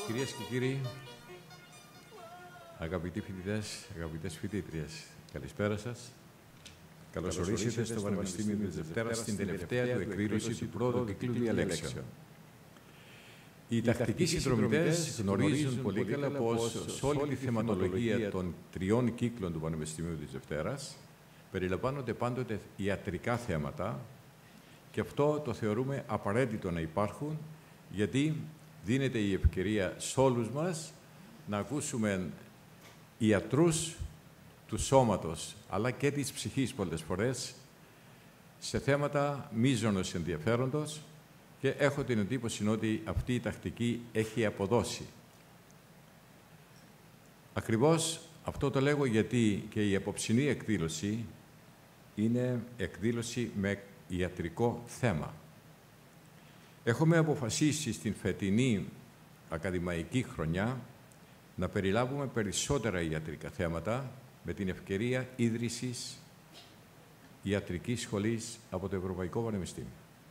Κυρίες και κύριοι, αγαπητοί φοιτητές, αγαπητές φοιτήτριες, καλησπέρα σας. Καλώς ορίσατε στο Πανεπιστήμιο της Δευτέρας στην τελευταία του εκδήλωση του πρώτου κύκλου διαλέξεων. Οι τακτικοί συνδρομητές γνωρίζουν πολύ καλά πως σε όλη τη θεματολογία των τριών κύκλων του Πανεπιστημίου της Δευτέρας περιλαμβάνονται πάντοτε ιατρικά θέματα και αυτό το θεωρούμε απαραίτητο να υπάρχουν, γιατί δίνεται η ευκαιρία σε όλους μας να ακούσουμε ιατρούς του σώματος αλλά και της ψυχής πολλές φορές σε θέματα μείζωνος ενδιαφέροντος, και έχω την εντύπωση ότι αυτή η τακτική έχει αποδώσει. Ακριβώς αυτό το λέγω γιατί και η απόψινή εκδήλωση είναι εκδήλωση με ιατρικό θέμα. Έχουμε αποφασίσει στην φετινή ακαδημαϊκή χρονιά να περιλάβουμε περισσότερα ιατρικά θέματα με την ευκαιρία ίδρυσης ιατρικής σχολής από το Ευρωπαϊκό Πανεπιστήμιο,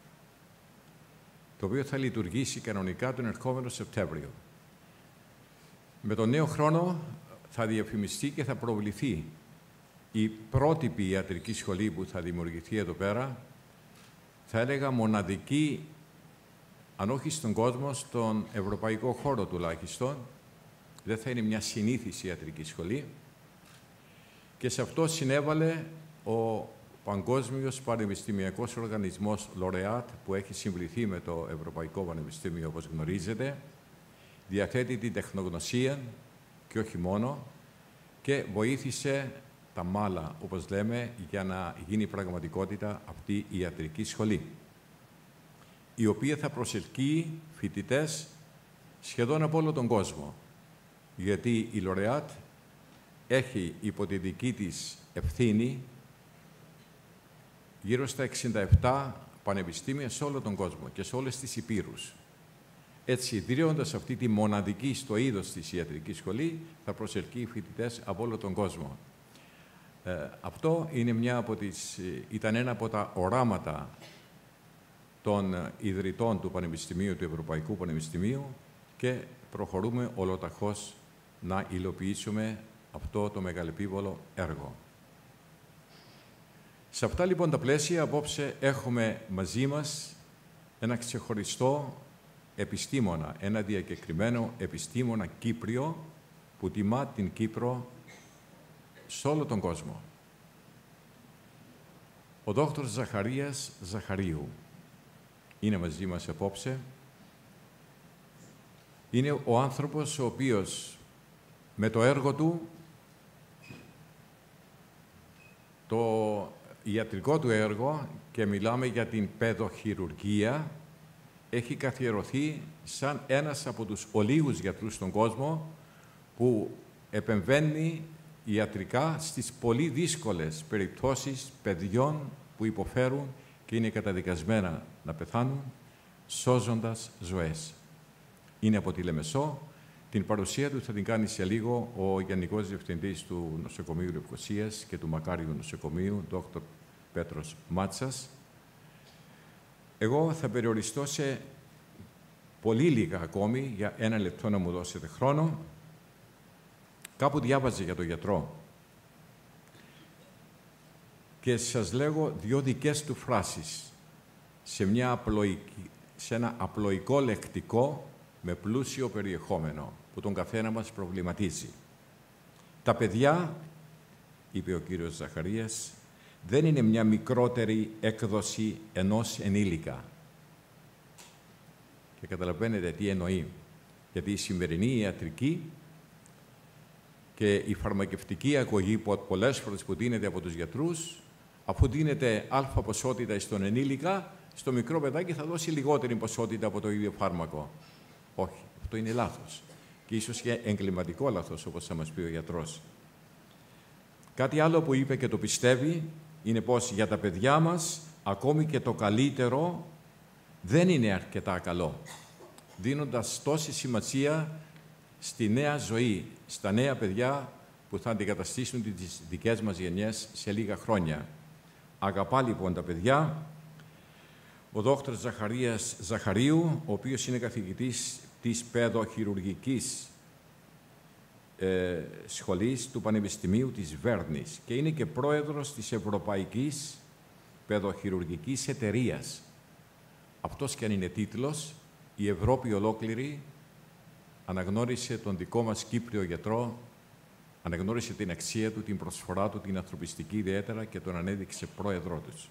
το οποίο θα λειτουργήσει κανονικά τον ερχόμενο Σεπτέμβριο. Με τον νέο χρόνο θα διαφημιστεί και θα προβληθεί η πρότυπη ιατρική σχολή που θα δημιουργηθεί εδώ πέρα, θα έλεγα μοναδική, αν όχι στον κόσμο, στον ευρωπαϊκό χώρο τουλάχιστον. Δεν θα είναι μια συνήθιση ιατρική σχολή, και σε αυτό συνέβαλε ο Παγκόσμιος Πανεπιστημιακός Οργανισμός Laureate, που έχει συμβληθεί με το Ευρωπαϊκό Πανεπιστήμιο, όπως γνωρίζετε, διαθέτει την τεχνογνωσία και όχι μόνο, και βοήθησε τα μάλα, όπως λέμε, για να γίνει πραγματικότητα αυτή η ιατρική σχολή, η οποία θα προσελκύει φοιτητές σχεδόν από όλο τον κόσμο, γιατί η Laureate έχει υπό τη δική της ευθύνη γύρω στα 67 πανεπιστήμια σε όλο τον κόσμο και σε όλες τις υπήρους. Έτσι, ιδρύοντας αυτή τη μοναδική στο είδος της ιατρική σχολή, θα προσελκύει φοιτητές από όλο τον κόσμο. Αυτό είναι ήταν ένα από τα οράματα των ιδρυτών του Πανεπιστημίου, του Ευρωπαϊκού Πανεπιστημίου, και προχωρούμε ολοταχώς να υλοποιήσουμε αυτό το μεγαλεπίβολο έργο. Σε αυτά λοιπόν τα πλαίσια, απόψε έχουμε μαζί μας ένα ξεχωριστό επιστήμονα, ένα διακεκριμένο επιστήμονα Κύπριο, που τιμά την Κύπρο σε όλο τον κόσμο. Ο δόκτωρ Ζαχαρίας Ζαχαρίου είναι μαζί μας απόψε. Είναι ο άνθρωπος ο οποίος με το έργο του, το ιατρικό του έργο, και μιλάμε για την παιδοχειρουργία, έχει καθιερωθεί σαν ένας από τους ολίγους γιατρούς στον κόσμο που επεμβαίνει ιατρικά στις πολύ δύσκολες περιπτώσεις παιδιών που υποφέρουν και είναι καταδικασμένα να πεθάνουν, σώζοντας ζωές. Είναι από τη Λεμεσό. Την παρουσία του θα την κάνει σε λίγο ο Γενικός Διευθυντής του Νοσοκομείου Λευκωσίας και του Μακάριου Νοσοκομείου, Δ. Πέτρος Μάτσας. Εγώ θα περιοριστώ σε πολύ λίγα ακόμη, για 1 λεπτό να μου δώσετε χρόνο. Κάπου διάβαζε για τον γιατρό και σας λέγω 2 δικές του φράσεις σε ένα απλοϊκό λεκτικό με πλούσιο περιεχόμενο που τον καθένα μας προβληματίζει. Τα παιδιά, είπε ο κύριος Ζαχαρίας, δεν είναι μια μικρότερη έκδοση ενός ενήλικα. Και καταλαβαίνετε τι εννοεί. Γιατί η σημερινή ιατρική και η φαρμακευτική αγωγή που πολλές φορές που δίνεται από τους γιατρούς, αφού δίνεται αλφα ποσότητα στον ενήλικα, στο μικρό παιδάκι θα δώσει λιγότερη ποσότητα από το ίδιο φάρμακο. Όχι, αυτό είναι λάθος. Και ίσως και εγκληματικό λάθος, όπως θα μας πει ο γιατρός. Κάτι άλλο που είπε και το πιστεύει είναι πως για τα παιδιά μας ακόμη και το καλύτερο δεν είναι αρκετά καλό, δίνοντας τόση σημασία στη νέα ζωή, στα νέα παιδιά που θα αντικαταστήσουν τις δικές μας γενιές σε λίγα χρόνια. Αγαπά λοιπόν τα παιδιά. Ο δόκτωρ Ζαχαρίας Ζαχαρίου, ο οποίος είναι καθηγητής της παιδοχειρουργικής σχολής του Πανεπιστημίου της Βέρνης και είναι και πρόεδρος της Ευρωπαϊκής Παιδοχειρουργικής Εταιρείας. Αυτός και αν είναι τίτλος, η Ευρώπη ολόκληρη αναγνώρισε τον δικό μας Κύπριο γιατρό, αναγνώρισε την αξία του, την προσφορά του, την ανθρωπιστική ιδιαίτερα και τον ανέδειξε πρόεδρό τους.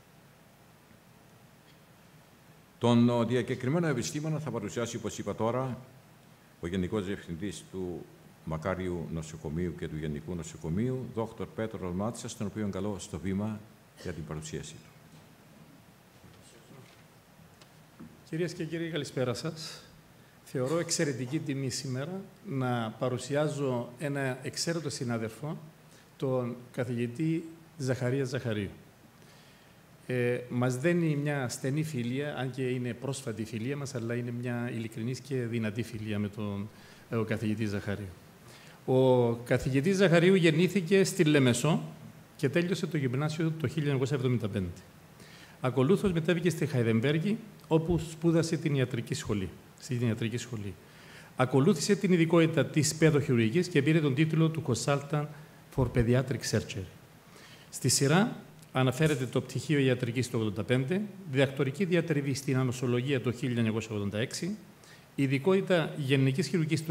Τον διακεκριμένο επιστήμονα θα παρουσιάσει, όπως είπα τώρα, ο Γενικός Διευθυντής του Μακάριου Νοσοκομείου και του Γενικού Νοσοκομείου, Δ. Πέτρος Μάτσας, τον οποίο καλώ στο βήμα για την παρουσίαση του. Κυρίες και κύριοι, καλησπέρα σας. Θεωρώ εξαιρετική τιμή σήμερα να παρουσιάζω ένα εξαίρετο συνάδελφο, τον καθηγητή Ζαχαρία Ζαχαρίου. Μας δένει μια στενή φιλία, αν και είναι πρόσφατη η φιλία μας, αλλά είναι μια ειλικρινής και δυνατή φιλία με τον καθηγητή Ζαχαρίου. Ο καθηγητής Ζαχαρίου γεννήθηκε στη Λεμεσό και τέλειωσε το γυμνάσιο το 1975. Ακολούθως μετέβηκε στη Χαϊδεμβέργη, όπου σπούδασε στην ιατρική σχολή. Ακολούθησε την ειδικότητα της παιδοχειρουργικής και πήρε τον τίτλο του Consultant for Pediatric Surgery. Στη σειρά αναφέρεται το πτυχίο ιατρικής το 1985, διδακτορική διατριβή στην ανοσολογία το 1986, ειδικότητα γενικής χειρουργικής το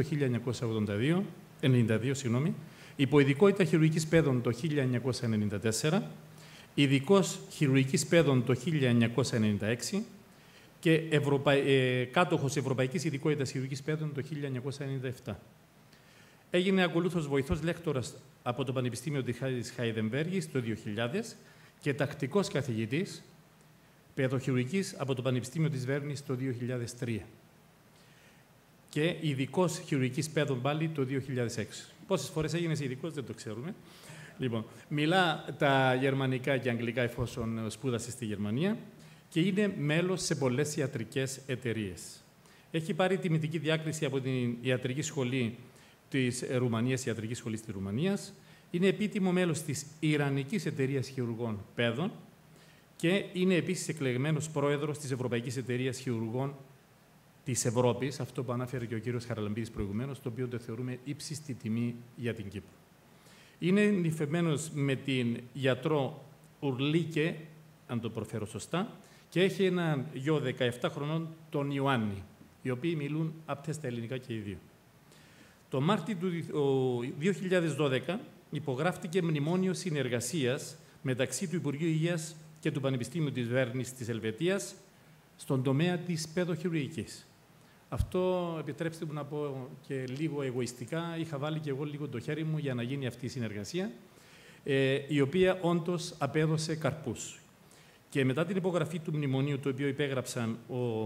1992, υποειδικότητα χειρουργικής παιδών το 1994, ειδικός χειρουργικής παιδών το 1996 και κάτοχος Ευρωπαϊκής Ειδικότητας Χειρουργικής Παιδών το 1997. Έγινε ακολούθως βοηθός λέκτορας από το Πανεπιστήμιο της Χαϊδεμβέργης το 2000 και τακτικός καθηγητής παιδοχειρουργικής από το Πανεπιστήμιο της Βέρνης το 2003 και ειδικός χειρουργικής παιδών πάλι το 2006. Πόσες φορές έγινες ειδικός δεν το ξέρουμε. Λοιπόν, μιλά τα γερμανικά και αγγλικά εφόσον σπούδασε στη Γερμανία και είναι μέλος σε πολλές ιατρικές εταιρείες. Έχει πάρει τιμητική διάκριση από την Ιατρική Σχολή της Ρουμανίας, Ιατρική Σχολή της Ρουμανίας. Είναι επίτιμο μέλος της Ιρανικής Εταιρείας Χειρουργών Παιδών και είναι επίσης εκλεγμένος πρόεδρος της Ευρωπαϊκής Εταιρείας Χειρουργών της Ευρώπης, αυτό που ανάφερε και ο κύριος Χαραλαμπίδης προηγουμένως, το οποίο το θεωρούμε ύψιστη τιμή για την Κύπρο. Είναι νυφευμένος με την γιατρό Ουρλίκε, αν το προφέρω σωστά, και έχει έναν γιο 17 χρονών, τον Ιωάννη, οι οποίοι μιλούν άπτες στα ελληνικά και οι δύο. Το Μάρτιο του 2012 υπογράφτηκε μνημόνιο συνεργασίας μεταξύ του Υπουργείου Υγείας και του Πανεπιστήμιου της Βέρνης της Ελβετίας στον τομέα της παιδοχειρουργικής. Αυτό, επιτρέψτε μου να πω και λίγο εγωιστικά, είχα βάλει και εγώ λίγο το χέρι μου για να γίνει αυτή η συνεργασία, η οποία όντως απέδωσε καρπούς. Και μετά την υπογραφή του μνημονίου, το οποίο υπέγραψαν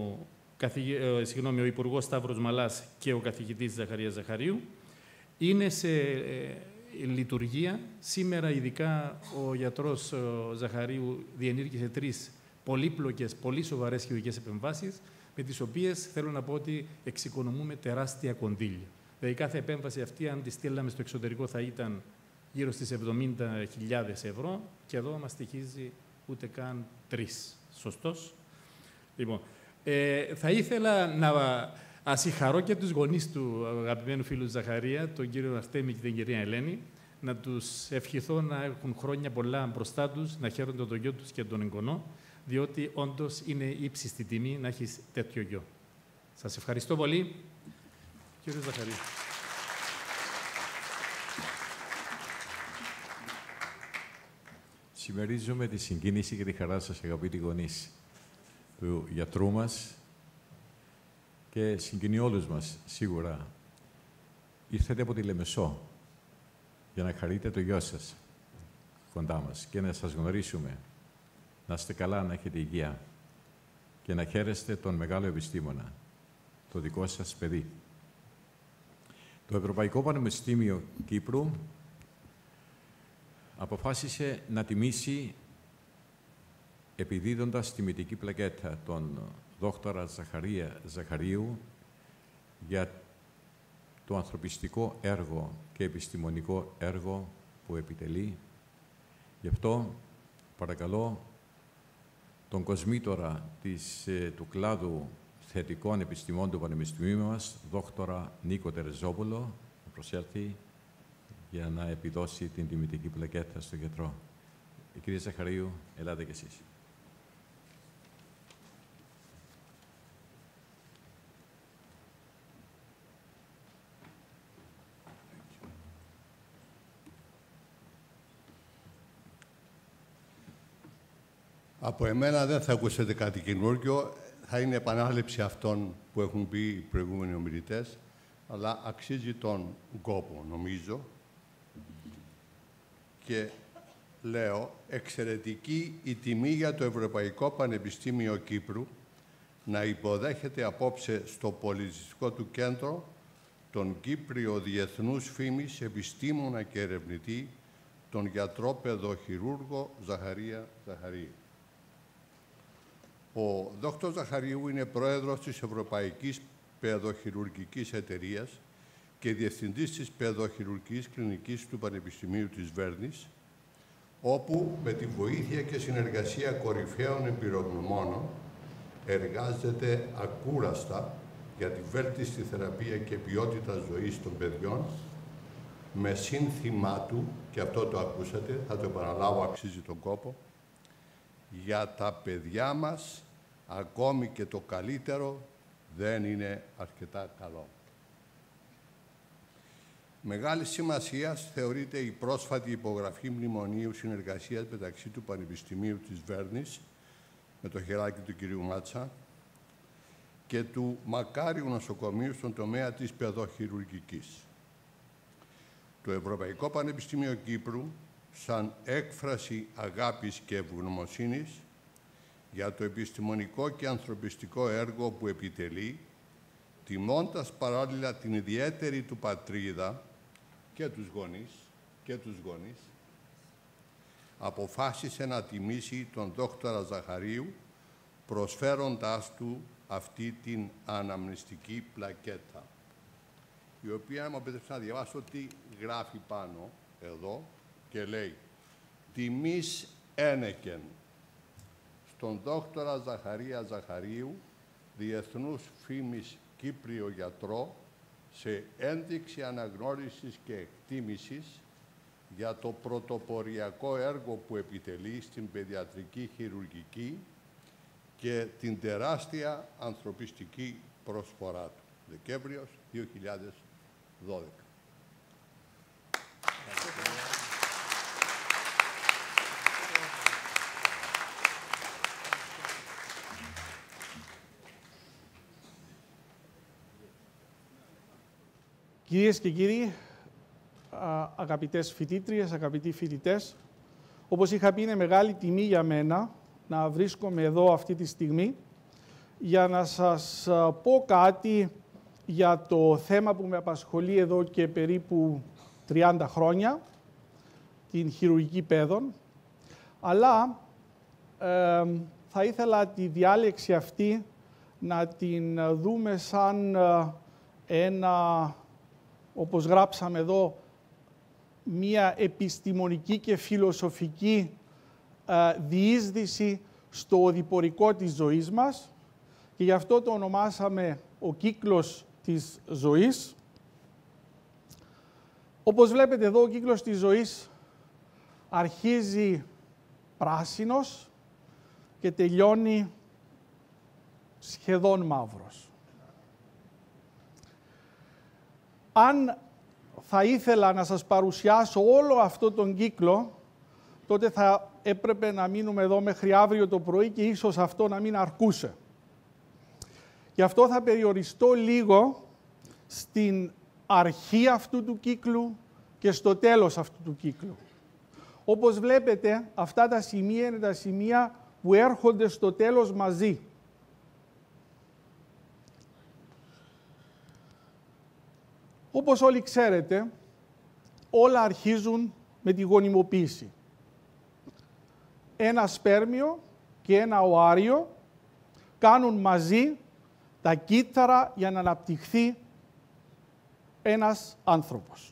ο Υπουργός Σταύρος Μαλάς και ο καθηγητής Ζαχαρίας Ζαχαρίου, είναι σε λειτουργία. Σήμερα, ειδικά, ο γιατρός Ζαχαρίου διενήργησε 3 πολύπλοκες, πολύ σοβαρές χειρουργικές επεμβάσεις, με τις οποίες θέλω να πω ότι εξοικονομούμε τεράστια κονδύλια. Δηλαδή, κάθε επέμβαση αυτή, αν τη στείλαμε στο εξωτερικό, θα ήταν γύρω στις 70.000 ευρώ και εδώ μας στοιχίζει ούτε καν 3. Σωστός? Λοιπόν, θα ήθελα να συγχαρώ και τους γονείς του αγαπημένου φίλου Ζαχαρία, τον κύριο Αρτέμι και την κυρία Ελένη, να τους ευχηθώ να έχουν χρόνια πολλά μπροστά τους, να χαίρονται τον γιο τους και τον εγγονό, διότι όντως είναι ύψιστη τιμή να έχεις τέτοιο γιο. Σας ευχαριστώ πολύ, κύριε Ζαχαρία. Συμμερίζομαι τη συγκίνηση και τη χαρά σας, αγαπητοί γονείς του γιατρού μας και συγκινεί όλους μας, σίγουρα. Ήρθατε από τη Λεμεσό για να χαρείτε το γιο σας κοντά μας και να σας γνωρίσουμε. Να είστε καλά, να έχετε υγεία και να χαίρεστε τον μεγάλο επιστήμονα, το δικό σας παιδί. Το Ευρωπαϊκό Πανεπιστήμιο Κύπρου αποφάσισε να τιμήσει, επιδίδοντας τιμητική πλακέτα, τον δόκτορα Ζαχαρία Ζαχαρίου για το ανθρωπιστικό έργο και επιστημονικό έργο που επιτελεί. Γι' αυτό παρακαλώ τον κοσμήτορα του κλάδου θετικών επιστημών του Πανεπιστημίου μας, δόκτορα Νίκο Τερεζόπουλο, να προσέλθει για να επιδώσει την τιμητική πλακέτα στον γιατρό. Η κυρία Ζαχαρίου, ελάτε κι εσείς. Από εμένα δεν θα ακούσετε κάτι καινούργιο. Θα είναι επανάληψη αυτών που έχουν πει οι προηγούμενοι ομιλητές, αλλά αξίζει τον κόπο, νομίζω. Και λέω, εξαιρετική η τιμή για το Ευρωπαϊκό Πανεπιστήμιο Κύπρου να υποδέχεται απόψε στο πολιτιστικό του κέντρο τον Κύπριο διεθνούς φήμης επιστήμονα και ερευνητή, τον γιατρό παιδοχειρούργο Ζαχαρία Ζαχαρίου. Ο Δ. Ζαχαρίου είναι πρόεδρος της Ευρωπαϊκής Παιδοχειρουργικής Εταιρείας και διευθυντής της Παιδοχειρουργικής Κλινικής του Πανεπιστημίου της Βέρνης, όπου με τη βοήθεια και συνεργασία κορυφαίων εμπειρογνωμόνων εργάζεται ακούραστα για τη βέλτιστη θεραπεία και ποιότητα ζωής των παιδιών, με σύνθημά του, και αυτό το ακούσατε, θα το επαναλάβω, αξίζει τον κόπο, για τα παιδιά μας, ακόμη και το καλύτερο δεν είναι αρκετά καλό. Μεγάλη σημασία θεωρείται η πρόσφατη υπογραφή μνημονίου συνεργασίας μεταξύ του Πανεπιστημίου της Βέρνης, με το χεράκι του κυρίου Μάτσα, και του Μακάριου Νοσοκομείου στον τομέα της παιδοχειρουργικής. Το Ευρωπαϊκό Πανεπιστήμιο Κύπρου, σαν έκφραση αγάπης και ευγνωμοσύνης για το επιστημονικό και ανθρωπιστικό έργο που επιτελεί, τιμώντας παράλληλα την ιδιαίτερη του πατρίδα και τους γονείς, αποφάσισε να τιμήσει τον δόκτορα Ζαχαρίου, προσφέροντάς του αυτή την αναμνηστική πλακέτα, η οποία μου επιτρέψει να διαβάσω τι γράφει πάνω εδώ και λέει: «Τιμής ένεκεν στον δόκτορα Ζαχαρία Ζαχαρίου, διεθνούς φήμης Κύπριο γιατρό, σε ένδειξη αναγνώρισης και εκτίμησης για το πρωτοποριακό έργο που επιτελεί στην παιδιατρική χειρουργική και την τεράστια ανθρωπιστική προσφορά του». Δεκέμβριος 2012. Κυρίες και κύριοι, αγαπητές φοιτήτριες, αγαπητοί φοιτητές, όπως είχα πει, είναι μεγάλη τιμή για μένα να βρίσκομαι εδώ αυτή τη στιγμή για να σας πω κάτι για το θέμα που με απασχολεί εδώ και περίπου 30 χρόνια, την χειρουργική παιδών, αλλά θα ήθελα τη διάλεξη αυτή να την δούμε σαν ένα, όπως γράψαμε εδώ, μία επιστημονική και φιλοσοφική διείσδυση στο οδηπορικό της ζωής μας, και γι' αυτό το ονομάσαμε ο κύκλος της ζωής. Όπως βλέπετε εδώ, ο κύκλος της ζωής αρχίζει πράσινος και τελειώνει σχεδόν μαύρος. Αν θα ήθελα να σας παρουσιάσω όλο αυτό τον κύκλο, τότε θα έπρεπε να μείνουμε εδώ μέχρι αύριο το πρωί και ίσως αυτό να μην αρκούσε. Γι' αυτό θα περιοριστώ λίγο στην αρχή αυτού του κύκλου και στο τέλος αυτού του κύκλου. Όπως βλέπετε, αυτά τα σημεία είναι τα σημεία που έρχονται στο τέλος μαζί. Όπως όλοι ξέρετε, όλα αρχίζουν με τη γονιμοποίηση. Ένα σπέρμιο και ένα οάριο κάνουν μαζί τα κύτταρα για να αναπτυχθεί ένας άνθρωπος.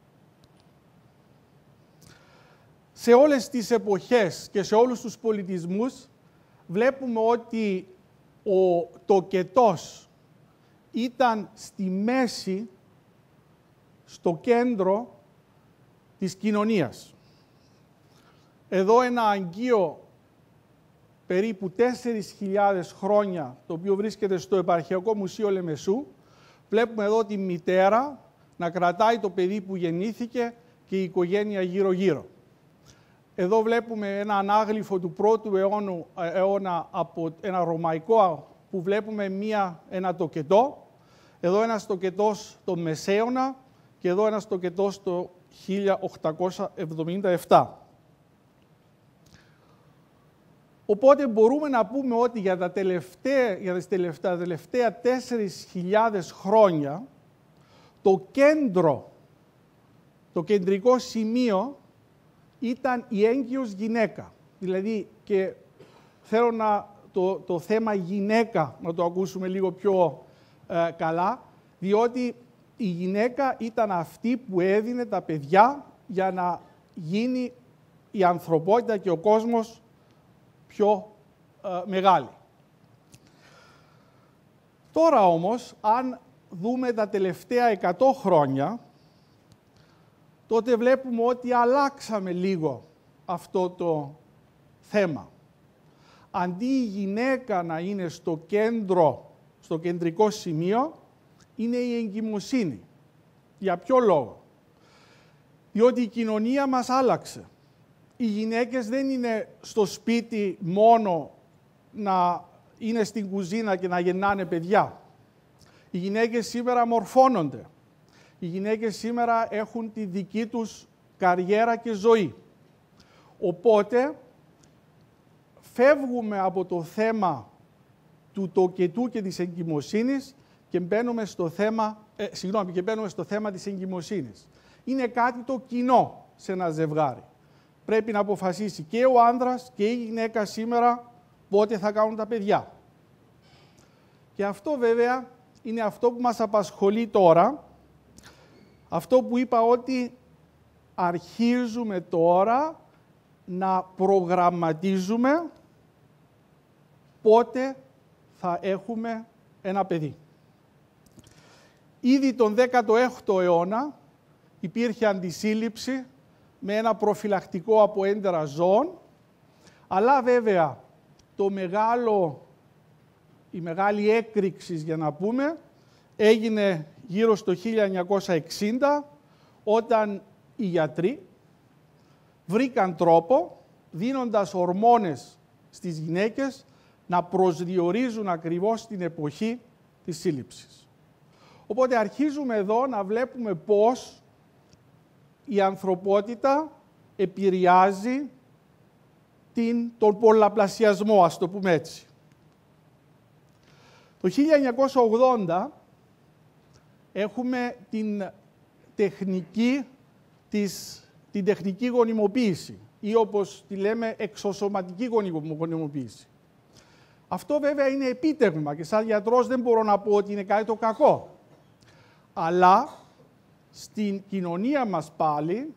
Σε όλες τις εποχές και σε όλους τους πολιτισμούς βλέπουμε ότι ο τοκετός ήταν στη μέση, στο κέντρο της κοινωνίας. Εδώ ένα αγγείο περίπου 4.000 χρόνια, το οποίο βρίσκεται στο Επαρχιακό Μουσείο Λεμεσού. Βλέπουμε εδώ τη μητέρα να κρατάει το παιδί που γεννήθηκε και η οικογένεια γύρω-γύρω. Εδώ βλέπουμε ένα ανάγλυφο του 1ου αιώνα από ένα ρωμαϊκό που βλέπουμε ένα τοκετό. Εδώ ένας τοκετός το Μεσαίωνα και εδώ ένας τοκετός το 1877. Οπότε μπορούμε να πούμε ότι για τα τελευταία 4.000 χρόνια το κεντρικό σημείο ήταν η έγκυος γυναίκα. Δηλαδή, και θέλω το θέμα γυναίκα να το ακούσουμε λίγο πιο καλά, διότι η γυναίκα ήταν αυτή που έδινε τα παιδιά για να γίνει η ανθρωπότητα και ο κόσμος πιο μεγάλη. Τώρα όμως, αν δούμε τα τελευταία 100 χρόνια, τότε βλέπουμε ότι αλλάξαμε λίγο αυτό το θέμα. Αντί η γυναίκα να είναι στο κεντρικό σημείο, είναι η εγκυμοσύνη. Για ποιο λόγο? Διότι η κοινωνία μας άλλαξε. Οι γυναίκες δεν είναι στο σπίτι μόνο να είναι στην κουζίνα και να γεννάνε παιδιά. Οι γυναίκες σήμερα μορφώνονται. Οι γυναίκες σήμερα έχουν τη δική τους καριέρα και ζωή. Οπότε, φεύγουμε από το θέμα του τοκετού και της εγκυμοσύνης και μπαίνουμε στο θέμα της εγκυμοσύνης. Είναι κάτι το κοινό σε ένα ζευγάρι. Πρέπει να αποφασίσει και ο άνδρας και η γυναίκα σήμερα πότε θα κάνουν τα παιδιά. Και αυτό βέβαια είναι αυτό που μας απασχολεί τώρα. Αυτό που είπα ότι αρχίζουμε τώρα να προγραμματίζουμε πότε θα έχουμε ένα παιδί. Ήδη τον 16ο αιώνα υπήρχε αντισύλληψη με ένα προφυλακτικό από έντερα ζώων, αλλά βέβαια η μεγάλη έκρηξη, για να πούμε, έγινε γύρω στο 1960, όταν οι γιατροί βρήκαν τρόπο, δίνοντας ορμόνες στις γυναίκες, να προσδιορίζουν ακριβώς την εποχή της σύλληψης. Οπότε αρχίζουμε εδώ να βλέπουμε πώς η ανθρωπότητα επηρεάζει τον πολλαπλασιασμό, ας το πούμε έτσι. Το 1980 έχουμε την τεχνική γονιμοποίηση ή όπως τη λέμε εξωσωματική γονιμοποίηση. Αυτό βέβαια είναι επίτευγμα και σαν γιατρός δεν μπορώ να πω ότι είναι κάτι το κακό. Αλλά στην κοινωνία μας πάλι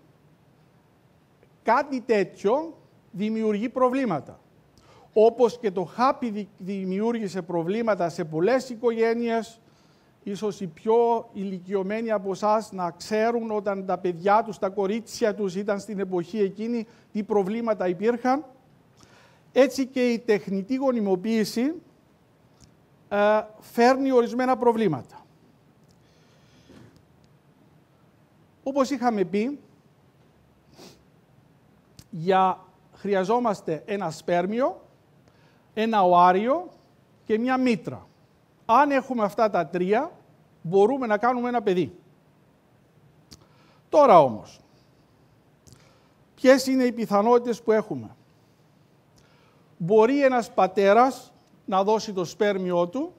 κάτι τέτοιο δημιουργεί προβλήματα. Όπως και το χάπι δημιούργησε προβλήματα σε πολλές οικογένειες, ίσως οι πιο ηλικιωμένοι από εσάς να ξέρουν όταν τα παιδιά τους, τα κορίτσια τους ήταν στην εποχή εκείνη, τι προβλήματα υπήρχαν. Έτσι και η τεχνητή γονιμοποίηση φέρνει ορισμένα προβλήματα. Όπως είχαμε πει, χρειαζόμαστε ένα σπέρμιο, ένα οάριο και μια μήτρα. Αν έχουμε αυτά τα τρία, μπορούμε να κάνουμε ένα παιδί. Τώρα όμως, ποιες είναι οι πιθανότητες που έχουμε? Μπορεί ένας πατέρας να δώσει το σπέρμιό του.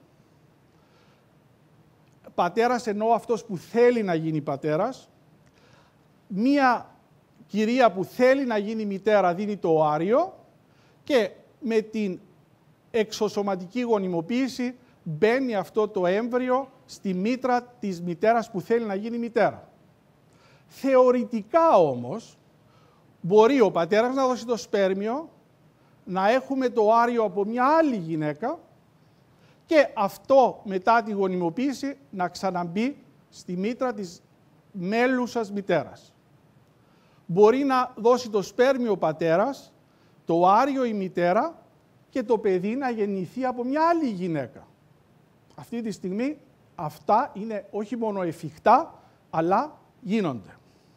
Πατέρας εννοώ αυτός που θέλει να γίνει πατέρας. Μία κυρία που θέλει να γίνει μητέρα δίνει το οάριο και με την εξωσωματική γονιμοποίηση μπαίνει αυτό το έμβριο στη μήτρα της μητέρας που θέλει να γίνει μητέρα. Θεωρητικά όμως μπορεί ο πατέρας να δώσει το σπέρμιο, να έχουμε το οάριο από μια άλλη γυναίκα και αυτό μετά τη γονιμοποίηση να ξαναμπεί στη μήτρα της μέλουσας μητέρας. Μπορεί να δώσει το σπέρμιο ο πατέρας, το άριο η μητέρα και το παιδί να γεννηθεί από μια άλλη γυναίκα. Αυτή τη στιγμή αυτά είναι όχι μόνο εφικτά, αλλά γίνονται.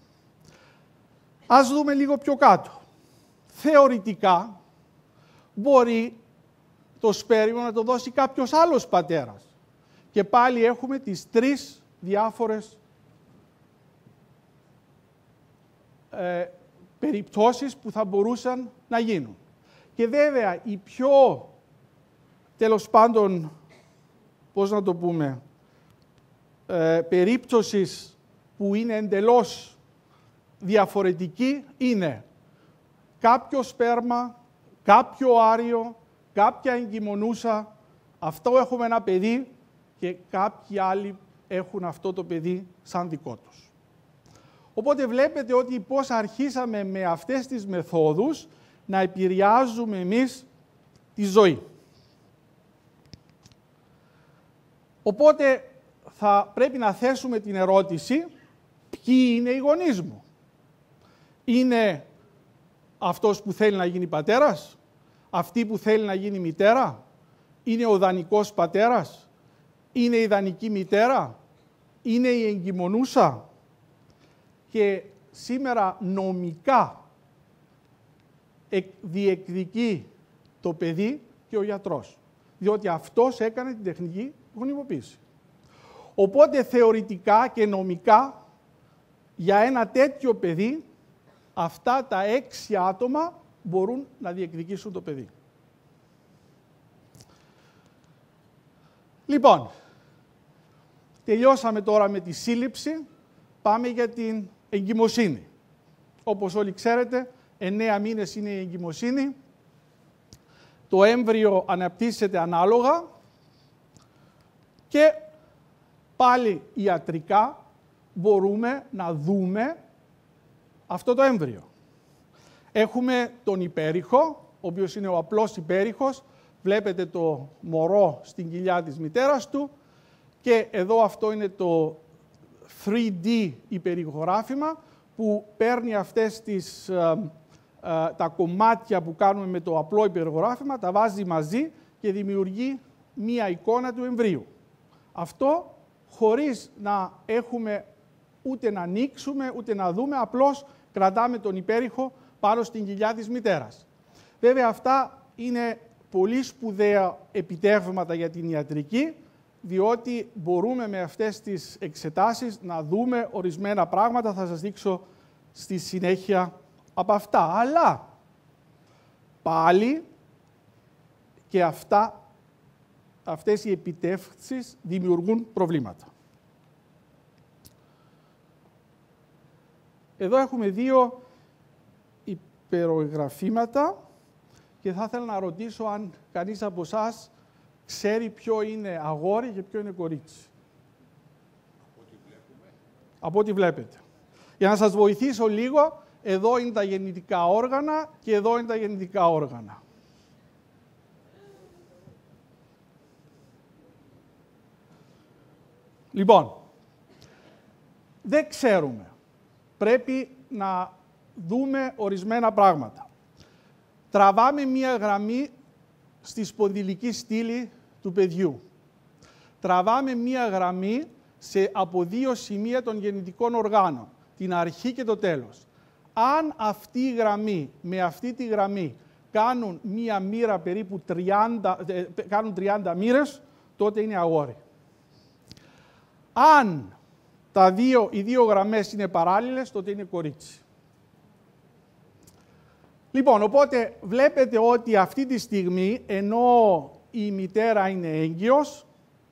Ας δούμε λίγο πιο κάτω. Θεωρητικά μπορεί το σπέρμιο να το δώσει κάποιος άλλος πατέρας. Και πάλι έχουμε τις τρεις διάφορες περιπτώσεις που θα μπορούσαν να γίνουν. Και βέβαια η πιο, τέλος πάντων, πώς να το πούμε, περίπτωσης που είναι εντελώς διαφορετική είναι κάποιο σπέρμα, κάποιο άριο, κάποια εγκυμονούσα, αυτό έχουμε ένα παιδί και κάποιοι άλλοι έχουν αυτό το παιδί σαν δικό τους. Οπότε βλέπετε ότι πώς αρχίσαμε με αυτές τις μεθόδους να επηρεάζουμε εμείς τη ζωή. Οπότε θα πρέπει να θέσουμε την ερώτηση, ποιοι είναι οι γονείς μου? Είναι αυτός που θέλει να γίνει πατέρας? Αυτή που θέλει να γίνει μητέρα? Είναι ο δανεικός πατέρας? Είναι η δανεική μητέρα? Είναι η εγκυμονούσα? Και σήμερα νομικά διεκδικεί το παιδί και ο γιατρός, διότι αυτός έκανε την τεχνική γονιμοποίηση. Οπότε θεωρητικά και νομικά για ένα τέτοιο παιδί αυτά τα 6 άτομα μπορούν να διεκδικήσουν το παιδί. Λοιπόν, τελειώσαμε τώρα με τη σύλληψη, πάμε για την εγκυμοσύνη. Όπως όλοι ξέρετε, 9 μήνες είναι η εγκυμοσύνη, το έμβριο αναπτύσσεται ανάλογα και πάλι ιατρικά μπορούμε να δούμε αυτό το έμβριο. Έχουμε τον υπέρυχο, ο οποίος είναι ο απλός υπέρυχος. Βλέπετε το μωρό στην κοιλιά της μητέρας του και εδώ αυτό είναι το 3D υπερηχογράφημα που παίρνει αυτές τα κομμάτια που κάνουμε με το απλό υπερηχογράφημα, τα βάζει μαζί και δημιουργεί μία εικόνα του εμβρίου. Αυτό χωρίς να έχουμε ούτε να ανοίξουμε, ούτε να δούμε, απλώς κρατάμε τον υπέρυχο πάνω στην κοιλιά της μητέρας. Βέβαια αυτά είναι πολύ σπουδαία επιτεύγματα για την ιατρική, διότι μπορούμε με αυτές τις εξετάσεις να δούμε ορισμένα πράγματα, θα σας δείξω στη συνέχεια από αυτά. Αλλά πάλι και αυτές οι επιτεύξεις δημιουργούν προβλήματα. Εδώ έχουμε 2 υπερογραφήματα και θα ήθελα να ρωτήσω αν κανείς από εσάς ξέρει ποιο είναι αγόρι και ποιο είναι κορίτσι. Από ό,τι βλέπετε. Για να σας βοηθήσω λίγο, εδώ είναι τα γεννητικά όργανα και εδώ είναι τα γεννητικά όργανα. Λοιπόν, δεν ξέρουμε. Πρέπει να δούμε ορισμένα πράγματα. Τραβάμε μία γραμμή στη σπονδυλική στήλη του παιδιού. Τραβάμε μία γραμμή από 2 σημεία των γεννητικών οργάνων, την αρχή και το τέλος. Αν αυτή η γραμμή με αυτή τη γραμμή κάνουν μία μοίρα περίπου 30 μοίρες, τότε είναι αγόρι. Αν οι 2 γραμμές είναι παράλληλες, τότε είναι κορίτσι. Λοιπόν, οπότε βλέπετε ότι αυτή τη στιγμή, ενώ η μητέρα είναι έγκυος,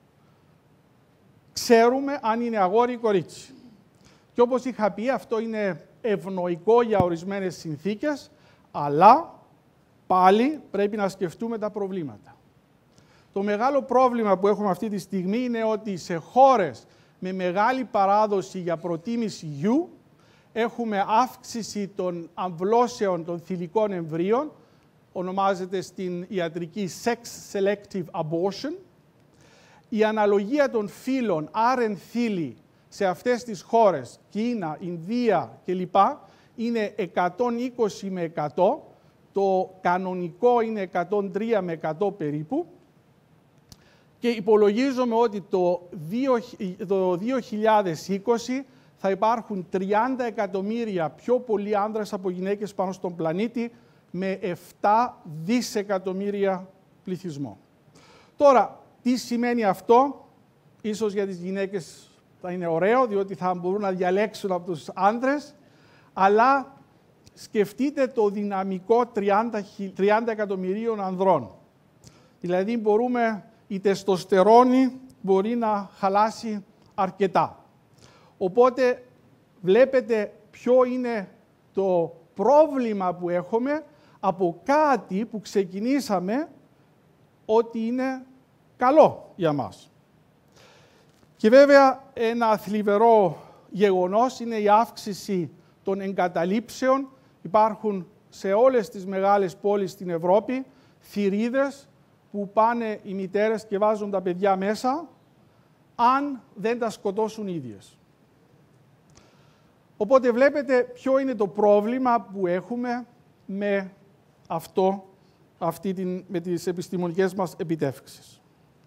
ξέρουμε αν είναι αγόρι ή κορίτσι. Και όπως είχα πει, αυτό είναι ευνοϊκό για ορισμένες συνθήκες, αλλά πάλι πρέπει να σκεφτούμε τα προβλήματα. Το μεγάλο πρόβλημα που έχουμε αυτή τη στιγμή είναι ότι σε χώρες με μεγάλη παράδοση για προτίμηση γιου, έχουμε αύξηση των αμβλώσεων των θηλυκών εμβρίων, ονομάζεται στην ιατρική sex selective abortion, η αναλογία των φύλων άρεν-θήλη σε αυτές τις χώρες, Κίνα, Ινδία κλπ, είναι 120 με 100, το κανονικό είναι 103 με 100 περίπου, και υπολογίζουμε ότι το 2020 θα υπάρχουν 30 εκατομμύρια πιο πολλοί άνδρες από γυναίκες πάνω στον πλανήτη, με 7 δισεκατομμύρια πληθυσμό. Τώρα, τι σημαίνει αυτό? Ίσως για τις γυναίκες θα είναι ωραίο, διότι θα μπορούν να διαλέξουν από τους άνδρες, αλλά σκεφτείτε το δυναμικό 30 εκατομμυρίων ανδρών. Δηλαδή, η τεστοστερόνη μπορεί να χαλάσει αρκετά. Οπότε, βλέπετε ποιο είναι το πρόβλημα που έχουμε από κάτι που ξεκινήσαμε ότι είναι καλό για μας. Και βέβαια, ένα θλιβερό γεγονός είναι η αύξηση των εγκαταλείψεων. Υπάρχουν σε όλες τις μεγάλες πόλεις στην Ευρώπη θηρίδες που πάνε οι μητέρες και βάζουν τα παιδιά μέσα, αν δεν τα σκοτώσουν ίδιες. Οπότε βλέπετε ποιο είναι το πρόβλημα που έχουμε με με τις επιστημονικές μας επιτεύξεις.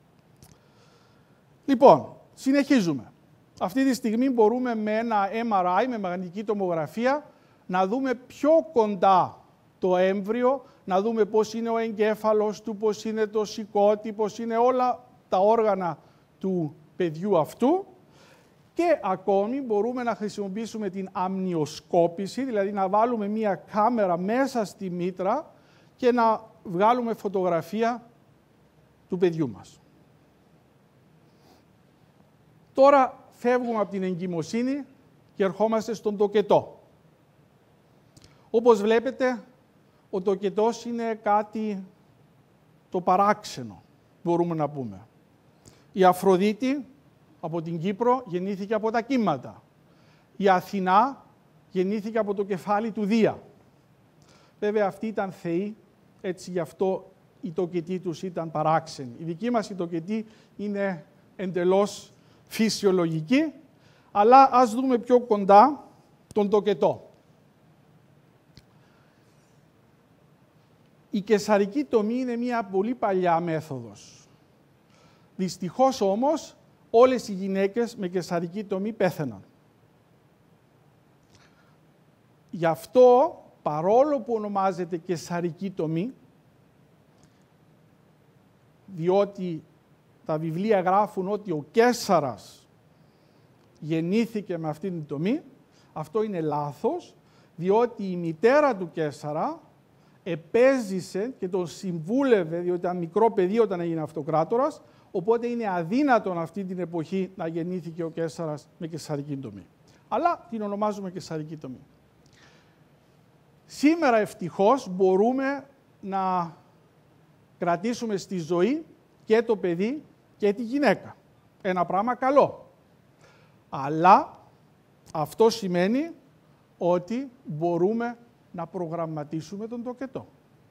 Λοιπόν, συνεχίζουμε. Αυτή τη στιγμή μπορούμε με ένα MRI, με μαγνητική τομογραφία, να δούμε πιο κοντά το έμβριο, να δούμε πώς είναι ο εγκέφαλος του, πώς είναι το σηκώτη, πώς είναι όλα τα όργανα του παιδιού αυτού. Και ακόμη μπορούμε να χρησιμοποιήσουμε την αμνιοσκόπηση, δηλαδή να βάλουμε μία κάμερα μέσα στη μήτρα και να βγάλουμε φωτογραφία του παιδιού μας. Τώρα φεύγουμε από την εγκυμοσύνη και ερχόμαστε στον τοκετό. Όπως βλέπετε, ο τοκετός είναι κάτι το παράξενο, μπορούμε να πούμε. Η Αφροδίτη από την Κύπρο γεννήθηκε από τα κύματα. Η Αθηνά γεννήθηκε από το κεφάλι του Δία. Βέβαια αυτοί ήταν θεοί, έτσι γι' αυτό η τοκετή τους ήταν παράξενη. Η δική μας η τοκετή είναι εντελώς φυσιολογική, αλλά ας δούμε πιο κοντά τον τοκετό. Η καισαρική τομή είναι μια πολύ παλιά μέθοδος. Δυστυχώς όμως, όλες οι γυναίκες με καισαρική τομή πέθαιναν. Γι' αυτό, παρόλο που ονομάζεται καισαρική τομή, διότι τα βιβλία γράφουν ότι ο Καίσαρας γεννήθηκε με αυτήν την τομή, αυτό είναι λάθος, διότι η μητέρα του Καίσαρα επέζησε και τον συμβούλευε, διότι ήταν μικρό παιδί όταν έγινε αυτοκράτορας, οπότε είναι αδύνατον αυτή την εποχή να γεννήθηκε ο Καίσαρας με καισαρική τομή. Αλλά την ονομάζουμε καισαρική τομή. Σήμερα ευτυχώς μπορούμε να κρατήσουμε στη ζωή και το παιδί και τη γυναίκα. Ένα πράγμα καλό. Αλλά αυτό σημαίνει ότι μπορούμε να προγραμματίσουμε τον τοκετό.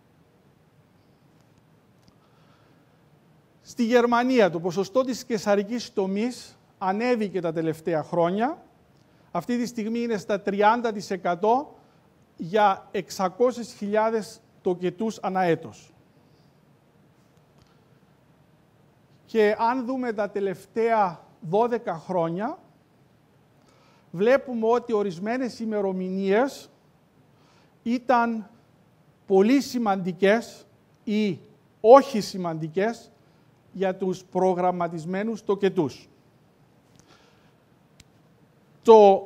Στη Γερμανία το ποσοστό της καισαρικής τομής ανέβηκε τα τελευταία χρόνια. Αυτή τη στιγμή είναι στα 30% για 600.000 τοκετούς ανά έτος. Και αν δούμε τα τελευταία 12 χρόνια, βλέπουμε ότι ορισμένες ημερομηνίες ήταν πολύ σημαντικές ή όχι σημαντικές για τους προγραμματισμένους τοκετούς. Το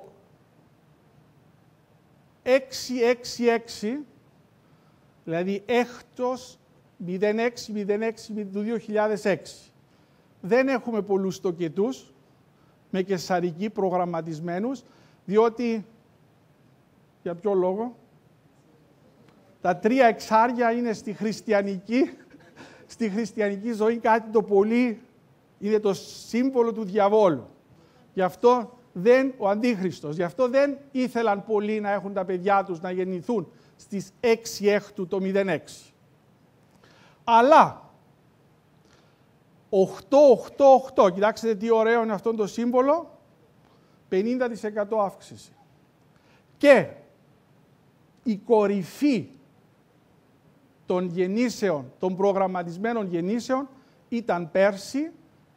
666, δηλαδή έκτος 0606 του 2006, δεν έχουμε πολλούς τοκετούς με καισαρική προγραμματισμένους, διότι, για ποιο λόγο, τα 3 εξάρια είναι στη χριστιανική ζωή κάτι το πολύ, είναι το σύμβολο του διαβόλου. Γι' αυτό ο Αντίχριστος, γι' αυτό δεν ήθελαν πολλοί να έχουν τα παιδιά τους να γεννηθούν στις 6 έκτου το 06. Αλλά 8-8-8. Κοιτάξτε τι ωραίο είναι αυτό το σύμβολο. 50% αύξηση. Και η κορυφή των γεννήσεων, των προγραμματισμένων γεννήσεων, ήταν πέρσι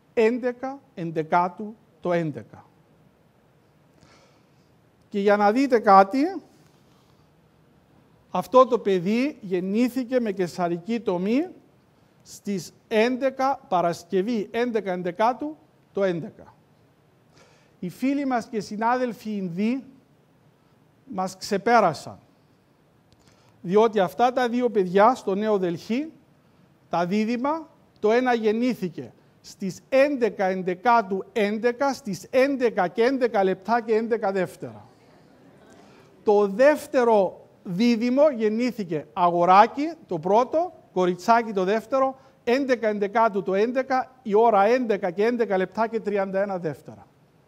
11 το 11. Και για να δείτε κάτι, αυτό το παιδί γεννήθηκε με καισαρική τομή στις 11 Παρασκευή, 11 το 11. Οι φίλοι μας και συνάδελφοι Ινδοί μας ξεπέρασαν. Διότι αυτά τα δύο παιδιά στο Νέο Δελχή, τα δίδυμα, το ένα γεννήθηκε στις 11 του 11, στις 11 και 11 λεπτά και 11 δεύτερα. Το δεύτερο δίδυμο γεννήθηκε αγοράκι, το πρώτο, κοριτσάκι το δεύτερο, 11 το 11, η ώρα 11 και 11 λεπτά και 31 δεύτερα.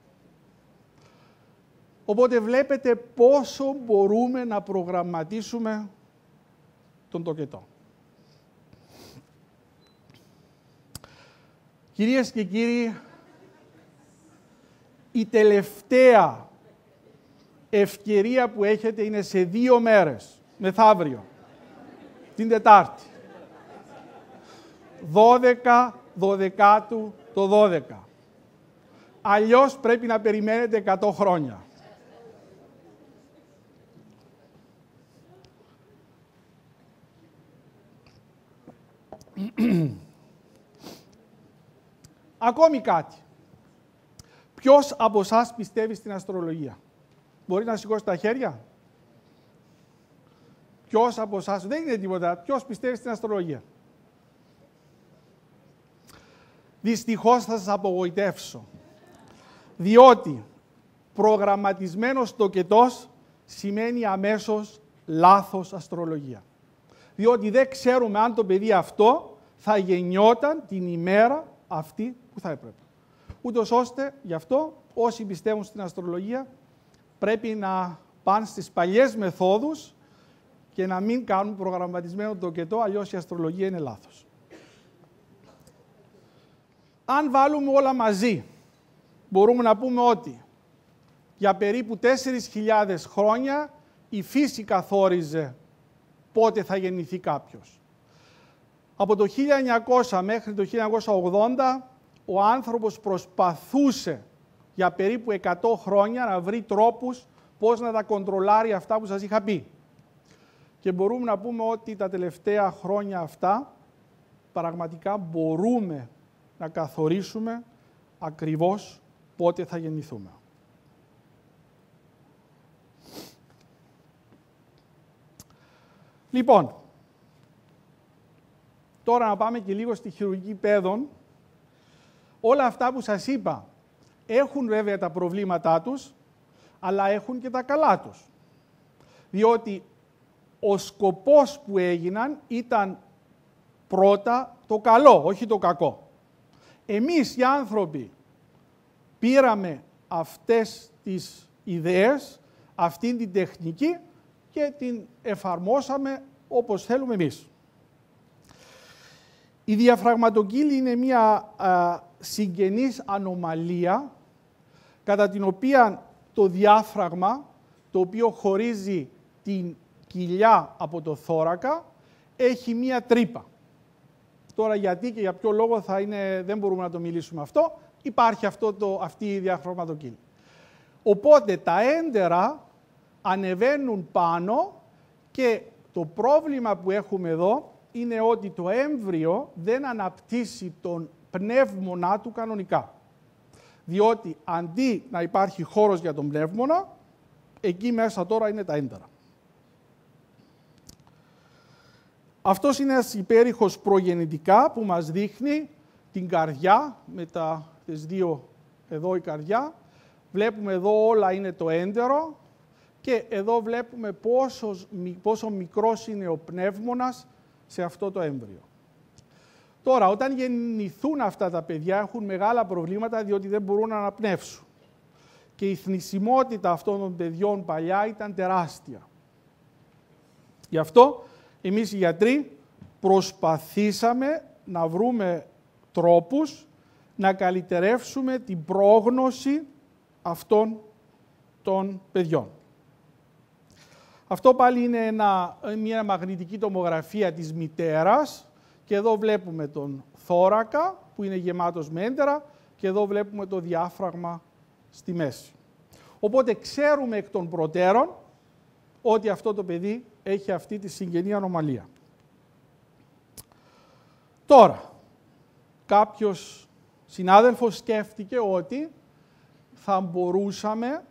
Οπότε βλέπετε πόσο μπορούμε να προγραμματίσουμε τον τοκετό. Κυρίες και κύριοι, η τελευταία ευκαιρία που έχετε είναι σε 2 μέρες, μεθαύριο, την Τετάρτη. 12 το 12. Αλλιώς πρέπει να περιμένετε 100 χρόνια. Ακόμη κάτι. Ποιος από εσάς πιστεύει στην αστρολογία? Μπορεί να σηκώσει τα χέρια. Ποιος από εσάς, δεν είναι τίποτα, ποιος πιστεύει στην αστρολογία? Δυστυχώς θα σας απογοητεύσω. Διότι προγραμματισμένος τοκετός σημαίνει αμέσως λάθος αστρολογία. Διότι δεν ξέρουμε αν το παιδί αυτό θα γεννιόταν την ημέρα αυτή που θα έπρεπε. Ούτως ώστε, γι' αυτό, όσοι πιστεύουν στην αστρολογία, πρέπει να πάνε στις παλιές μεθόδους και να μην κάνουν προγραμματισμένο τοκετό, αλλιώς η αστρολογία είναι λάθος. Αν βάλουμε όλα μαζί, μπορούμε να πούμε ότι για περίπου 4.000 χρόνια η φύση καθόριζε πότε θα γεννηθεί κάποιος. Από το 1900 μέχρι το 1980, ο άνθρωπος προσπαθούσε για περίπου 100 χρόνια να βρει τρόπους πώς να τα κοντρολάρει αυτά που σας είχα πει. Και μπορούμε να πούμε ότι τα τελευταία χρόνια αυτά, πραγματικά μπορούμε να καθορίσουμε ακριβώς πότε θα γεννηθούμε. Λοιπόν, τώρα να πάμε και λίγο στη χειρουργική παιδών. Όλα αυτά που σας είπα έχουν βέβαια τα προβλήματά τους, αλλά έχουν και τα καλά τους. Διότι ο σκοπός που έγιναν ήταν πρώτα το καλό, όχι το κακό. Εμείς οι άνθρωποι πήραμε αυτές τις ιδέες, αυτήν την τεχνική και την εφαρμόσαμε όπως θέλουμε εμείς. Η διαφραγματοκύλη είναι μια συγγενής ανομαλία κατά την οποία το διάφραγμα, το οποίο χωρίζει την κοιλιά από το θώρακα, έχει μία τρύπα. Τώρα γιατί και για ποιο λόγο δεν μπορούμε να το μιλήσουμε αυτό, υπάρχει αυτή η διαφραγματοκύλη. Οπότε τα έντερα ανεβαίνουν πάνω και το πρόβλημα που έχουμε εδώ είναι ότι το έμβριο δεν αναπτύσσει τον πνεύμονα του κανονικά. Διότι αντί να υπάρχει χώρος για τον πνεύμονα, εκεί μέσα τώρα είναι τα έντερα. Αυτός είναι ένας υπέρηχος προγεννητικά που μας δείχνει την καρδιά, με τις δύο εδώ η καρδιά. Βλέπουμε εδώ όλα είναι το έντερο και εδώ βλέπουμε πόσο μικρός είναι ο πνεύμονας σε αυτό το έμβριο. Τώρα, όταν γεννηθούν αυτά τα παιδιά έχουν μεγάλα προβλήματα διότι δεν μπορούν να αναπνεύσουν. Και η θνησιμότητα αυτών των παιδιών παλιά ήταν τεράστια. Γι' αυτό εμείς οι γιατροί προσπαθήσαμε να βρούμε τρόπους να καλυτερεύσουμε την πρόγνωση αυτών των παιδιών. Αυτό πάλι είναι μια μαγνητική τομογραφία της μητέρας και εδώ βλέπουμε τον θώρακα που είναι γεμάτος με έντερα και εδώ βλέπουμε το διάφραγμα στη μέση. Οπότε ξέρουμε εκ των προτέρων ότι αυτό το παιδί έχει αυτή τη συγγενή ανομαλία. Τώρα, κάποιος συνάδελφος σκέφτηκε ότι θα μπορούσαμε,